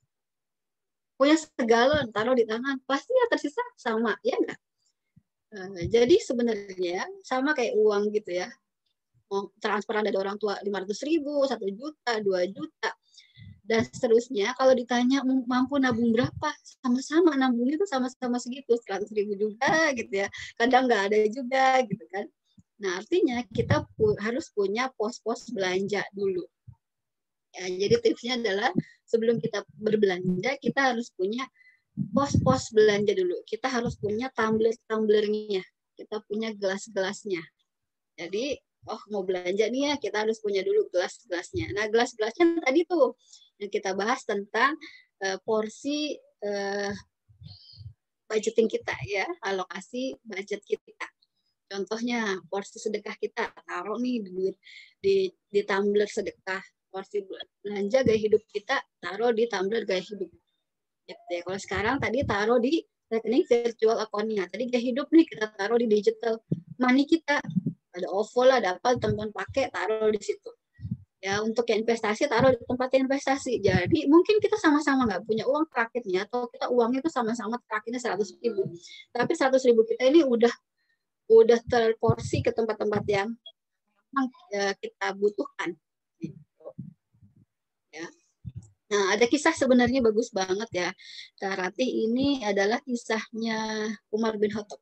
Punya segalon, taruh di tangan, pasti ya tersisa sama, ya enggak? Uh, jadi sebenarnya sama kayak uang gitu ya. Mau transferan dari orang tua lima ratus ribu, satu juta, dua juta, dan seterusnya. Kalau ditanya mampu nabung berapa, sama-sama nabungnya itu sama-sama segitu, seratus ribu juga gitu ya, kadang nggak ada juga gitu kan. Nah artinya kita pu harus punya pos-pos belanja dulu ya. Jadi tipsnya adalah sebelum kita berbelanja kita harus punya pos-pos belanja dulu. Kita harus punya tumbler-tumblernya, kita punya gelas-gelasnya. Jadi oh mau belanja nih ya, kita harus punya dulu gelas-gelasnya. Nah gelas-gelasnya tadi tuh yang kita bahas tentang uh, porsi uh, budgeting kita ya, alokasi budget kita. Contohnya porsi sedekah kita taruh nih di di, di tumbler sedekah. Porsi belanja gaya hidup kita taruh di tumbler gaya hidup. Ya, kalau sekarang tadi taruh di rekening virtual account-nya. Tadi gaya hidup nih kita taruh di digital money kita. Ada O V O lah, ada apa teman-teman pakai, taruh di situ. Ya, untuk yang investasi taruh di tempat investasi. Jadi mungkin kita sama-sama nggak punya uang terakhirnya, atau kita uangnya itu sama-sama terakhirnya seratus ribu. Tapi seratus ribu kita ini udah udah terporsi ke tempat-tempat yang memang ya, kita butuhkan. Gitu. Ya. Nah, ada kisah sebenarnya bagus banget ya. Kak Ratih, ini adalah kisahnya Umar bin Khattab.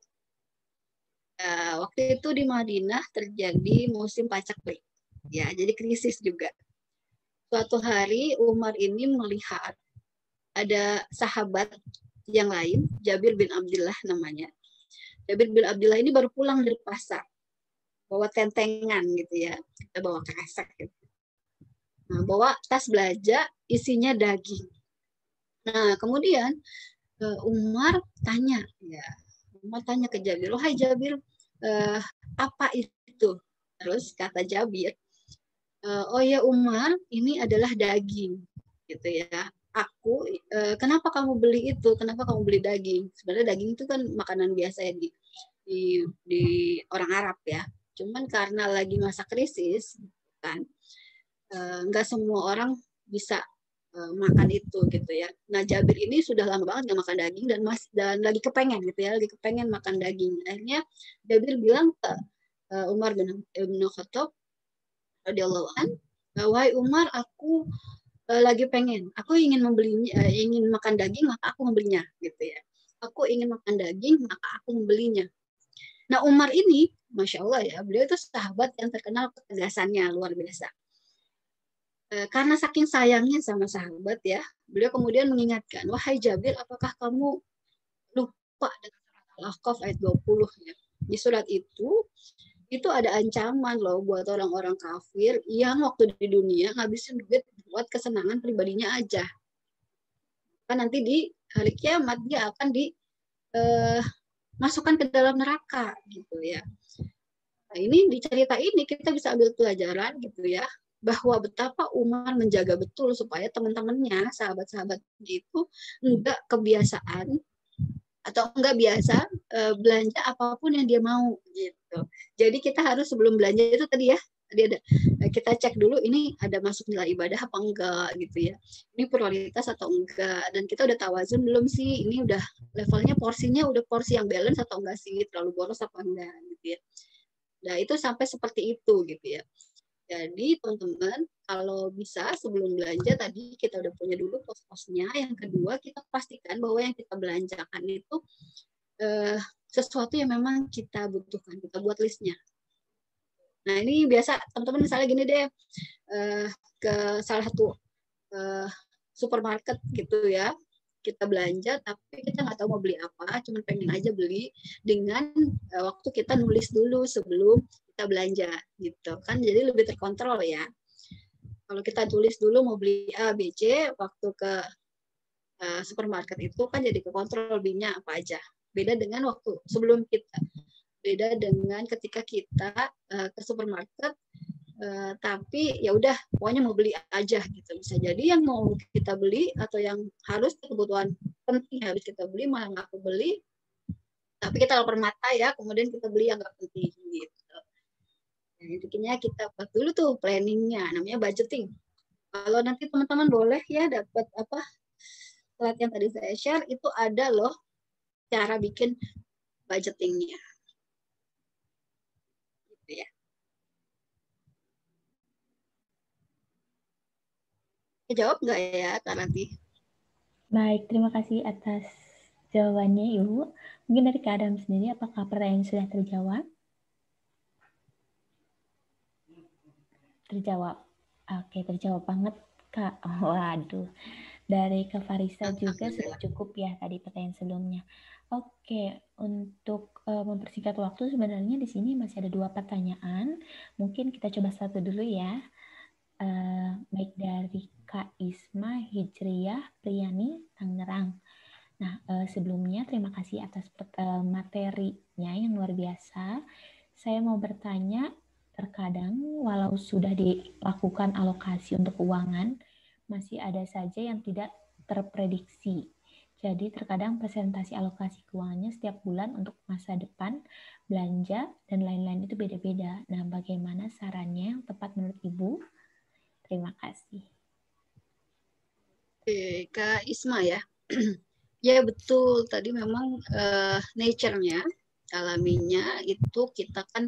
Uh, waktu itu di Madinah terjadi musim paceklik. Ya, jadi krisis juga. Suatu hari Umar ini melihat ada sahabat yang lain, Jabir bin Abdullah namanya. Jabir bin Abdullah ini baru pulang dari pasar, bawa tentengan gitu ya, kita bawa kresek gitu. Nah, bawa tas belanja isinya daging. Nah, kemudian Umar tanya, ya, Umar tanya ke Jabir, oh hai Jabir, uh, apa itu? Terus kata Jabir, uh, oh ya Umar, ini adalah daging, gitu ya. Aku, uh, kenapa kamu beli itu? Kenapa kamu beli daging? Sebenarnya daging itu kan makanan biasa ya di di, di orang Arab ya. Cuman karena lagi masa krisis, kan, uh, nggak semua orang bisa makan itu gitu ya. Nah Jabir ini sudah lama banget nggak makan daging dan mas dan lagi kepengen gitu ya, lagi kepengen makan daging. Akhirnya Jabir bilang ke uh, Umar bin Khattab radhiyallahu an, wahai Umar, aku uh, lagi pengen, aku ingin membelinya, uh, ingin makan daging maka aku membelinya gitu ya. Aku ingin makan daging maka aku membelinya. Nah Umar ini, masya Allah ya, beliau itu sahabat yang terkenal ketegasannya luar biasa. Karena saking sayangnya sama sahabat ya, beliau kemudian mengingatkan, wahai Jabir, apakah kamu lupa dengan surat Al-Ahqaf ayat dua puluh ya? Di surat itu, itu ada ancaman loh buat orang-orang kafir yang waktu di dunia ngabisin duit buat kesenangan pribadinya aja. Kan nanti di hari kiamat dia akan dimasukkan eh, ke dalam neraka gitu ya. Nah, ini di cerita ini kita bisa ambil pelajaran gitu ya, bahwa betapa Umar menjaga betul supaya teman-temannya, sahabat-sahabatnya itu enggak kebiasaan atau enggak biasa e, belanja apapun yang dia mau gitu. Jadi kita harus sebelum belanja itu tadi ya, tadi ada kita cek dulu ini ada masuk nilai ibadah apa enggak gitu ya. Ini prioritas atau enggak, dan kita udah tawazun belum sih, ini udah levelnya porsinya udah porsi yang balance atau enggak sih, terlalu boros apa enggak gitu ya. Nah, itu sampai seperti itu gitu ya. Jadi teman-teman, kalau bisa sebelum belanja tadi kita udah punya dulu pos-posnya. Yang kedua, kita pastikan bahwa yang kita belanjakan itu eh, sesuatu yang memang kita butuhkan. Kita buat listnya. Nah ini biasa teman-teman misalnya gini deh, eh, ke salah satu eh, supermarket gitu ya. Kita belanja, tapi kita nggak tahu mau beli apa, cuma pengen aja beli dengan uh, waktu kita nulis dulu sebelum kita belanja, gitu kan, jadi lebih terkontrol ya. Kalau kita tulis dulu mau beli A, B, C, waktu ke uh, supermarket itu kan jadi kekontrol belinya apa aja. Beda dengan waktu sebelum kita, beda dengan ketika kita uh, ke supermarket. Uh, tapi ya udah pokoknya mau beli aja gitu. Bisa jadi yang mau kita beli atau yang harus kebutuhan penting harus kita beli malah nggak aku beli, tapi kita lapar mata ya, kemudian kita beli yang nggak penting gitu. Nah, intinya kita buat dulu tuh planningnya, namanya budgeting. Kalau nanti teman-teman boleh ya dapat apa slide yang tadi saya share, itu ada loh cara bikin budgetingnya gitu ya. Jawab nggak ya Kak Ranti? Baik, terima kasih atas jawabannya Ibu. Mungkin dari Kak Adam sendiri, apakah pertanyaan sudah terjawab? Terjawab. Oke, terjawab banget Kak. Waduh. Dari Kak Farisa juga sudah cukup ya tadi pertanyaan sebelumnya. Oke, untuk uh, mempersingkat waktu sebenarnya di sini masih ada dua pertanyaan. Mungkin kita coba satu dulu ya. Uh, baik dari Kak Isma Hijriyah Priyani Tangerang. Nah, uh, sebelumnya terima kasih atas uh, materinya yang luar biasa. Saya mau bertanya, terkadang walau sudah dilakukan alokasi untuk keuangan, masih ada saja yang tidak terprediksi. Jadi terkadang presentasi alokasi keuangannya setiap bulan untuk masa depan, belanja, dan lain-lain itu beda-beda. Nah, bagaimana sarannya yang tepat menurut Ibu? Terima kasih. Oke, Kak Isma ya. Ya betul, tadi memang uh, nature-nya, alaminya itu kita kan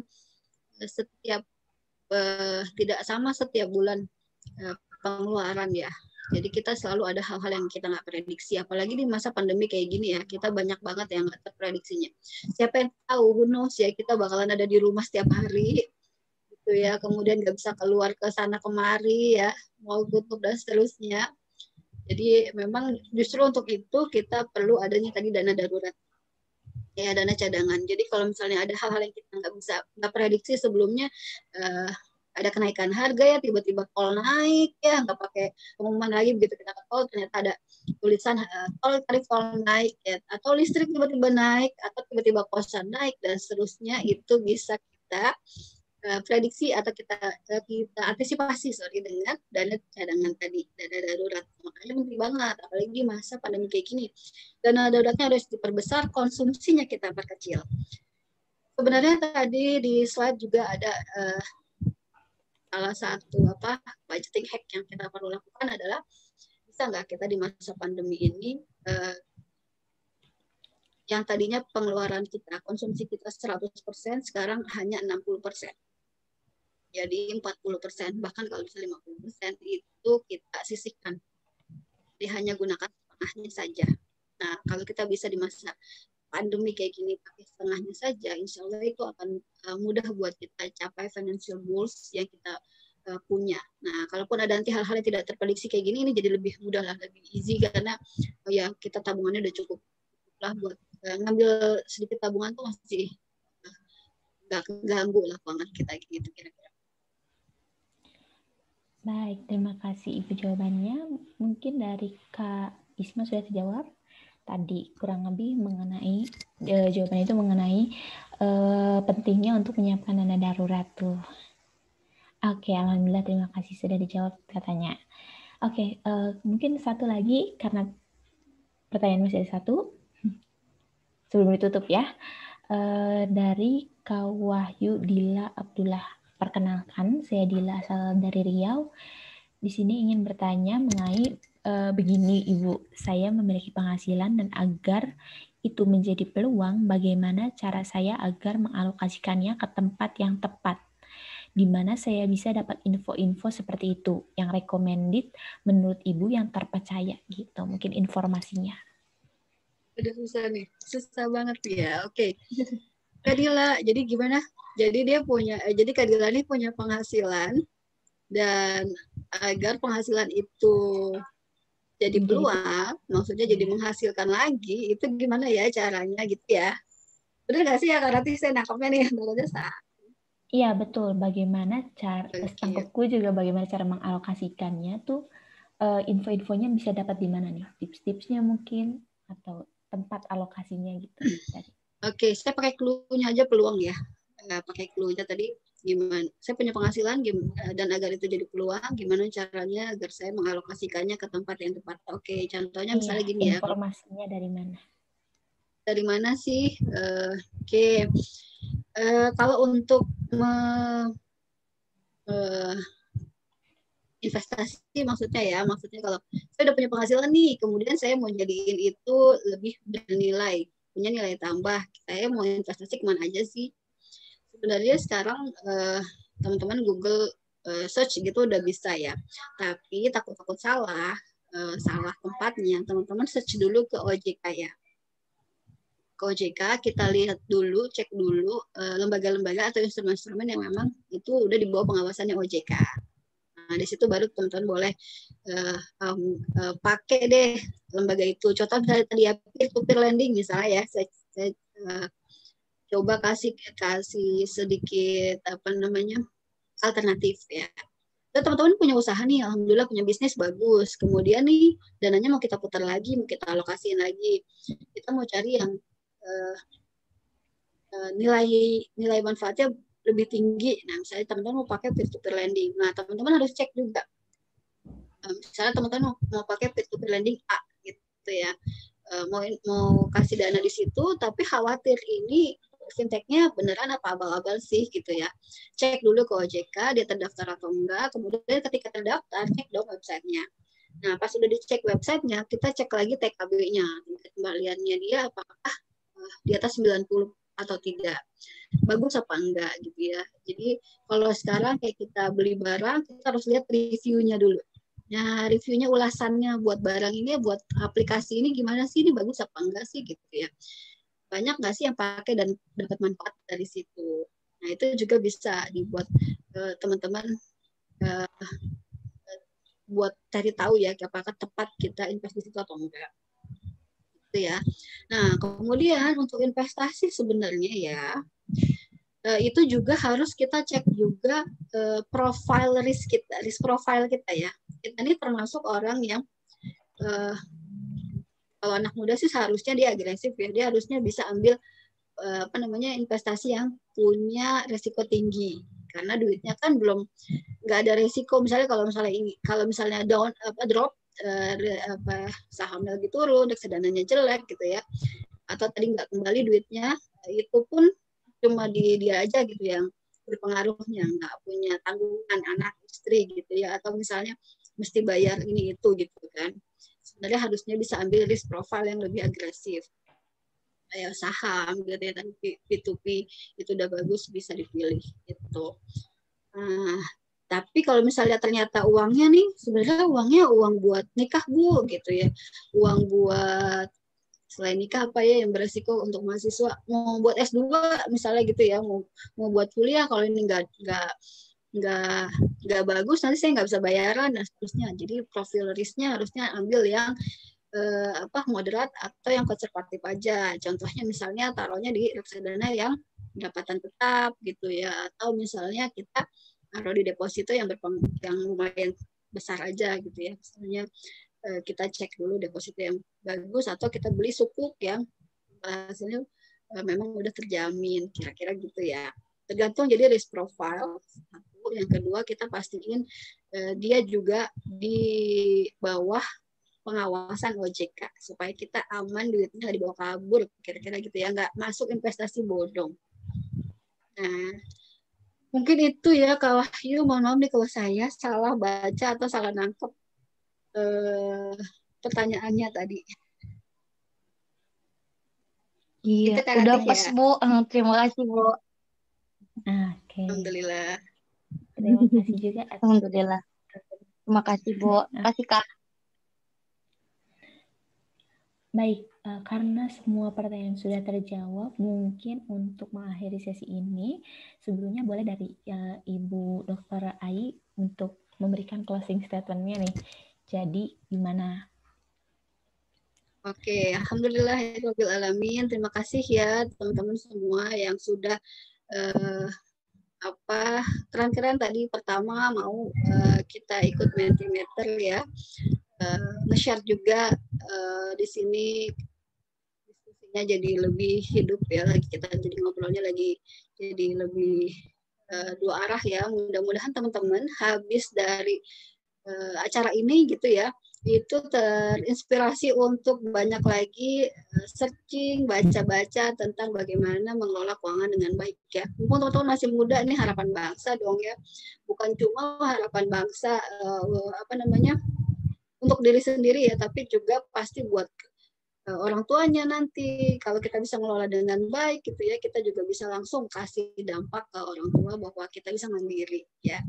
setiap uh, tidak sama setiap bulan uh, pengeluaran ya. Jadi kita selalu ada hal-hal yang kita nggak prediksi, apalagi di masa pandemi kayak gini ya, kita banyak banget yang nggak terprediksinya. Siapa yang tahu, who knows ya, kita bakalan ada di rumah setiap hari, gitu ya. Kemudian nggak bisa keluar ke sana kemari ya, mau tutup dan seterusnya. Jadi memang justru untuk itu kita perlu adanya tadi dana darurat, ya dana cadangan. Jadi kalau misalnya ada hal-hal yang kita nggak bisa nggak prediksi sebelumnya. Uh, ada kenaikan harga ya, tiba-tiba tol naik ya, nggak pakai pengumuman lagi begitu kita ke tol, ternyata ada tulisan uh, tol tarif tol naik ya, atau listrik tiba-tiba naik, atau tiba-tiba kosan naik dan seterusnya, itu bisa kita uh, prediksi atau kita uh, kita antisipasi sorry dengan dana cadangan tadi, dana darurat. Makanya penting banget, apalagi masa pandemi kayak gini, dana daruratnya harus diperbesar, konsumsinya kita perkecil. Sebenarnya tadi di slide juga ada uh, salah satu apa budgeting hack yang kita perlu lakukan adalah, bisa nggak kita di masa pandemi ini eh, yang tadinya pengeluaran kita, konsumsi kita seratus persen, sekarang hanya enam puluh persen. Jadi empat puluh persen, bahkan kalau bisa lima puluh persen itu kita sisihkan. Jadi hanya gunakan setengahnya saja. Nah, kalau kita bisa di masa pandemi kayak gini pakai setengahnya saja, insya Allah itu akan uh, mudah buat kita capai financial goals yang kita uh, punya. Nah, kalaupun ada nanti hal-hal yang tidak terprediksi kayak gini, ini jadi lebih mudah lah, lebih easy, karena oh ya kita tabungannya udah cukup lah buat uh, ngambil sedikit tabungan tuh masih nggak uh, ganggu lah keuangan kita gitu kira-kira. Baik, terima kasih Ibu jawabannya. Mungkin dari Kak Isma sudah terjawab tadi, kurang lebih mengenai eh, jawaban itu mengenai eh, pentingnya untuk menyiapkan dana darurat tuh. Oke, alhamdulillah, terima kasih sudah dijawab katanya. Oke, eh, mungkin satu lagi karena pertanyaan masih ada satu sebelum ditutup ya. Eh, dari Kak Wahyu Dila Abdullah. Perkenalkan, saya Dila, asal dari Riau. Di sini ingin bertanya mengenai e, begini Ibu, saya memiliki penghasilan dan agar itu menjadi peluang, bagaimana cara saya agar mengalokasikannya ke tempat yang tepat, di mana saya bisa dapat info-info seperti itu, yang recommended menurut Ibu yang terpercaya gitu, mungkin informasinya. Udah susah nih, susah banget ya. Oke, Kak Dila, jadi gimana? Jadi dia punya, jadi Kak Dila ini punya penghasilan, dan agar penghasilan itu jadi peluang, maksudnya jadi menghasilkan lagi, itu gimana ya caranya gitu ya? Bener nggak sih ya Kak Rati, saya nangkapnya nih, menurutnya saat. Iya betul, bagaimana cara, Okay. setangkepku juga bagaimana cara mengalokasikannya tuh, uh, info-infonya bisa dapat di mana nih? Tips-tipsnya mungkin, atau tempat alokasinya gitu. Oke, okay, saya pakai clue-nya aja peluang ya. Nggak pakai clue-nya tadi, gimana? Saya punya penghasilan gimana, dan agar itu jadi peluang, gimana caranya agar saya mengalokasikannya ke tempat yang tepat. Oke, okay, contohnya iya, misalnya gini informasinya ya. Informasinya dari mana? Dari mana sih? Uh, Oke, okay. uh, kalau untuk me, uh, investasi maksudnya ya, maksudnya kalau saya udah punya penghasilan nih, kemudian saya mau jadiin itu lebih bernilai, punya nilai tambah, saya mau investasi kemana aja sih? Sebenarnya sekarang uh, teman-teman Google uh, search gitu udah bisa ya, tapi takut-takut salah, uh, salah tempatnya, teman-teman search dulu ke O J K ya. Ke O J K kita lihat dulu, cek dulu uh, lembaga-lembaga atau instrumen-instrumen yang memang itu udah di bawah pengawasannya O J K. Nah, di situ baru teman-teman boleh uh, um, uh, pakai deh lembaga itu. Contoh misalnya tadi ya, peer-to-peer lending misalnya ya, saya, saya uh, coba kasih kasih sedikit apa namanya alternatif ya. Dan teman-teman punya usaha nih, alhamdulillah punya bisnis bagus. Kemudian nih dananya mau kita putar lagi, mau kita alokasiin lagi. Kita mau cari yang uh, uh, nilai nilai manfaatnya lebih tinggi. Nah, misalnya teman-teman mau pakai peer-to-peer lending. Nah, teman-teman harus cek juga. Uh, misalnya teman-teman mau, mau pakai peer-to-peer lending A gitu ya. Uh, mau mau kasih dana di situ, tapi khawatir ini fintechnya beneran apa abal-abal sih gitu ya. Cek dulu ke O J K, dia terdaftar atau enggak. Kemudian ketika terdaftar, cek dong websitenya. Nah, pas sudah dicek websitenya, kita cek lagi T K B-nya. Kembaliannya dia apakah uh, di atas sembilan puluh atau tidak, bagus apa enggak gitu ya. Jadi kalau sekarang kayak kita beli barang, kita harus lihat reviewnya dulu. Ya, reviewnya, ulasannya buat barang ini, buat aplikasi ini gimana sih, ini bagus apa enggak sih gitu ya. Banyak nggak sih yang pakai dan dapat manfaat dari situ. Nah, itu juga bisa dibuat uh, teman-teman uh, buat cari tahu ya apakah tepat kita investasi itu atau enggak. Gitu ya. Nah, kemudian untuk investasi sebenarnya ya, uh, itu juga harus kita cek juga uh, profile risk kita, risk profile kita ya. Kita ini termasuk orang yang uh, kalau anak muda sih seharusnya dia agresif ya, dia harusnya bisa ambil uh, apa namanya investasi yang punya resiko tinggi, karena duitnya kan belum nggak ada resiko. Misalnya kalau misalnya ini kalau misalnya down apa drop uh, apa sahamnya lagi turun, reksadananya jelek gitu ya, atau tadi nggak kembali duitnya, itu pun cuma di dia aja gitu yang berpengaruhnya, nggak punya tanggungan anak istri gitu ya, atau misalnya mesti bayar ini itu gitu kan. Sebenarnya harusnya bisa ambil risk profile yang lebih agresif, kayak saham gitu ya, dan P to P itu udah bagus, bisa dipilih gitu. Nah, tapi kalau misalnya ternyata uangnya nih, sebenarnya uangnya uang buat nikah Bu gitu ya, uang buat selain nikah apa ya yang beresiko untuk mahasiswa, mau buat S dua misalnya gitu ya, mau mau buat kuliah, kalau ini nggak nggak nggak nggak bagus nanti saya nggak bisa bayaran dan seterusnya. Jadi profil risknya harusnya ambil yang eh, apa moderat atau yang konservatif aja. Contohnya misalnya taruhnya di reksadana yang pendapatan tetap gitu ya, atau misalnya kita taruh di deposito yang berpeng, yang lumayan besar aja gitu ya. Misalnya eh, kita cek dulu deposito yang bagus, atau kita beli sukuk yang hasilnya eh, memang udah terjamin, kira-kira gitu ya. Tergantung, jadi risk profile satu. Yang kedua kita pastiin eh, dia juga di bawah pengawasan O J K supaya kita aman, duitnya nggak dibawa kabur, kira-kira gitu ya, nggak masuk investasi bodong. Nah, mungkin itu ya Kak Wahyu. Mohon maaf nih kalau saya salah baca atau salah nangkep eh, pertanyaannya tadi. Iya, Itu udah ya. pas Bu. Terima kasih Bu. Oke. Okay. Alhamdulillah. Terima kasih juga. Alhamdulillah. Terima kasih Bu. Terima kasih Kak. Baik, uh, karena semua pertanyaan sudah terjawab, mungkin untuk mengakhiri sesi ini, sebelumnya boleh dari uh, Ibu Dokter Ai untuk memberikan closing statement-nya nih. Jadi, gimana? Oke, alhamdulillahirabbil alamin. Terima kasih ya teman-teman semua yang sudah uh, apa keren-keren tadi. Pertama mau uh, kita ikut Mentimeter ya, uh, nge-share juga uh, di sini diskusinya jadi lebih hidup ya, lagi kita jadi ngobrolnya lagi jadi lebih uh, dua arah ya. Mudah-mudahan teman-teman habis dari uh, acara ini gitu ya, itu terinspirasi untuk banyak lagi searching, baca-baca tentang bagaimana mengelola keuangan dengan baik ya. Mumpung teman-teman masih muda, ini harapan bangsa dong ya. Bukan cuma harapan bangsa uh, apa namanya untuk diri sendiri ya, tapi juga pasti buat uh, orang tuanya nanti. Kalau kita bisa mengelola dengan baik gitu ya, kita juga bisa langsung kasih dampak ke orang tua bahwa kita bisa mandiri ya.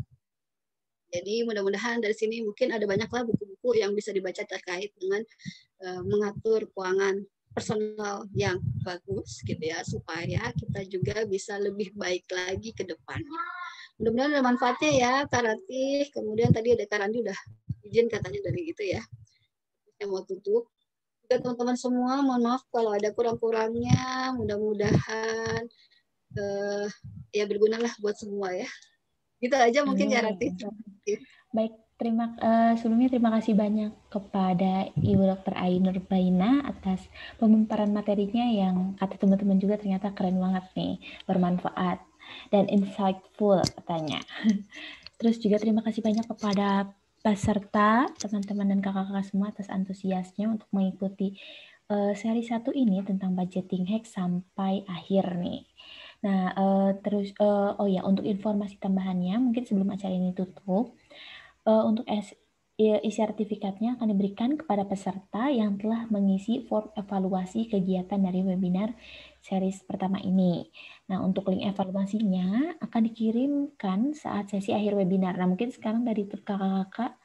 Jadi mudah-mudahan dari sini mungkin ada banyaklah buku-buku yang bisa dibaca terkait dengan uh, mengatur keuangan personal yang bagus gitu ya, supaya kita juga bisa lebih baik lagi ke depannya. Mudah-mudahan ada manfaatnya ya Kak Ratih. Kemudian tadi ada Kak Randi udah izin katanya dari gitu ya. Yang mau tutup. Juga teman-teman semua, mohon maaf kalau ada kurang-kurangnya. Mudah-mudahan uh, ya bergunalah buat semua ya. Gitu aja mungkin Kak Ratih. Baik, terima uh, sebelumnya terima kasih banyak kepada Ibu Dokter Ai Nurbaina atas pemaparan materinya yang kata teman-teman juga ternyata keren banget nih, bermanfaat dan insightful katanya. Terus juga terima kasih banyak kepada peserta, teman-teman dan kakak-kakak semua atas antusiasnya untuk mengikuti uh, seri satu ini tentang budgeting hack sampai akhir nih. Nah, uh, terus uh, oh ya, untuk informasi tambahannya mungkin sebelum acara ini tutup, Uh, untuk e-sertifikatnya akan diberikan kepada peserta yang telah mengisi form evaluasi kegiatan dari webinar series pertama ini. Nah, untuk link evaluasinya akan dikirimkan saat sesi akhir webinar. Nah, mungkin sekarang dari kakak-kakak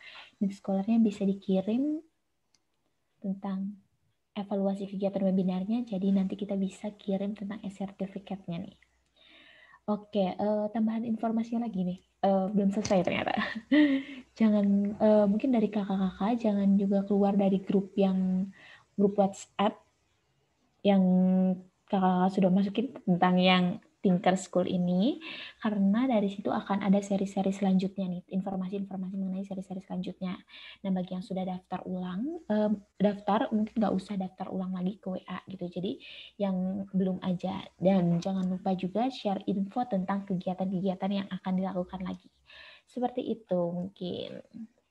Mid-scholarnya bisa dikirim tentang evaluasi kegiatan webinarnya, jadi nanti kita bisa kirim tentang e-sertifikatnya nih. Oke, uh, tambahan informasinya lagi nih, uh, belum selesai ternyata. Jangan, uh, mungkin dari kakak-kakak, jangan juga keluar dari grup yang, grup WhatsApp, yang kakak-kakak sudah masukin tentang yang Tinker School ini, karena dari situ akan ada seri-seri selanjutnya nih, informasi-informasi mengenai seri-seri selanjutnya. Nah, bagi yang sudah daftar ulang, eh, daftar mungkin nggak usah daftar ulang lagi ke W A gitu, jadi yang belum aja. Dan jangan lupa juga share info tentang kegiatan-kegiatan yang akan dilakukan lagi. Seperti itu mungkin.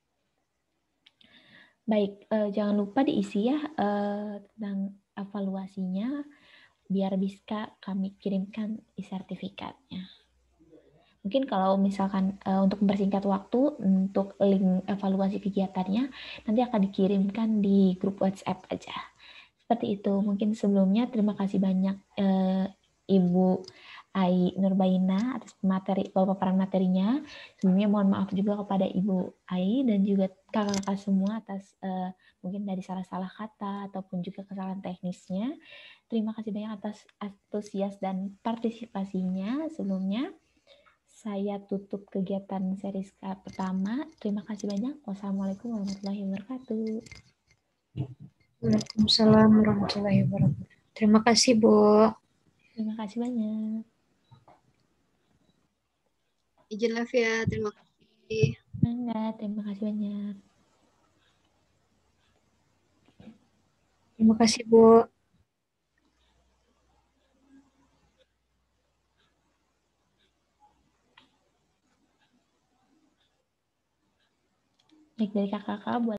Baik, eh, jangan lupa diisi ya eh, tentang evaluasinya, biar bisa kami kirimkan e-sertifikatnya. Mungkin kalau misalkan uh, untuk mempersingkat waktu, untuk link evaluasi kegiatannya nanti akan dikirimkan di grup WhatsApp aja. Seperti itu. Mungkin sebelumnya terima kasih banyak uh, Ibu Ai Nurbaina atas materi, paparan materinya. Sebelumnya mohon maaf juga kepada Ibu Ai dan juga kakak-kakak semua atas uh, mungkin dari salah-salah kata ataupun juga kesalahan teknisnya. Terima kasih banyak atas antusias dan partisipasinya. Sebelumnya saya tutup kegiatan seri pertama. Terima kasih banyak. Wassalamualaikum warahmatullahi wabarakatuh. Waalaikumsalam warahmatullahi wabarakatuh. Terima kasih, Bu. Terima kasih banyak. Izin Lafia, terima kasih. Enggak, terima kasih banyak. Terima kasih, Bu. Baik dari kakak-kakak buat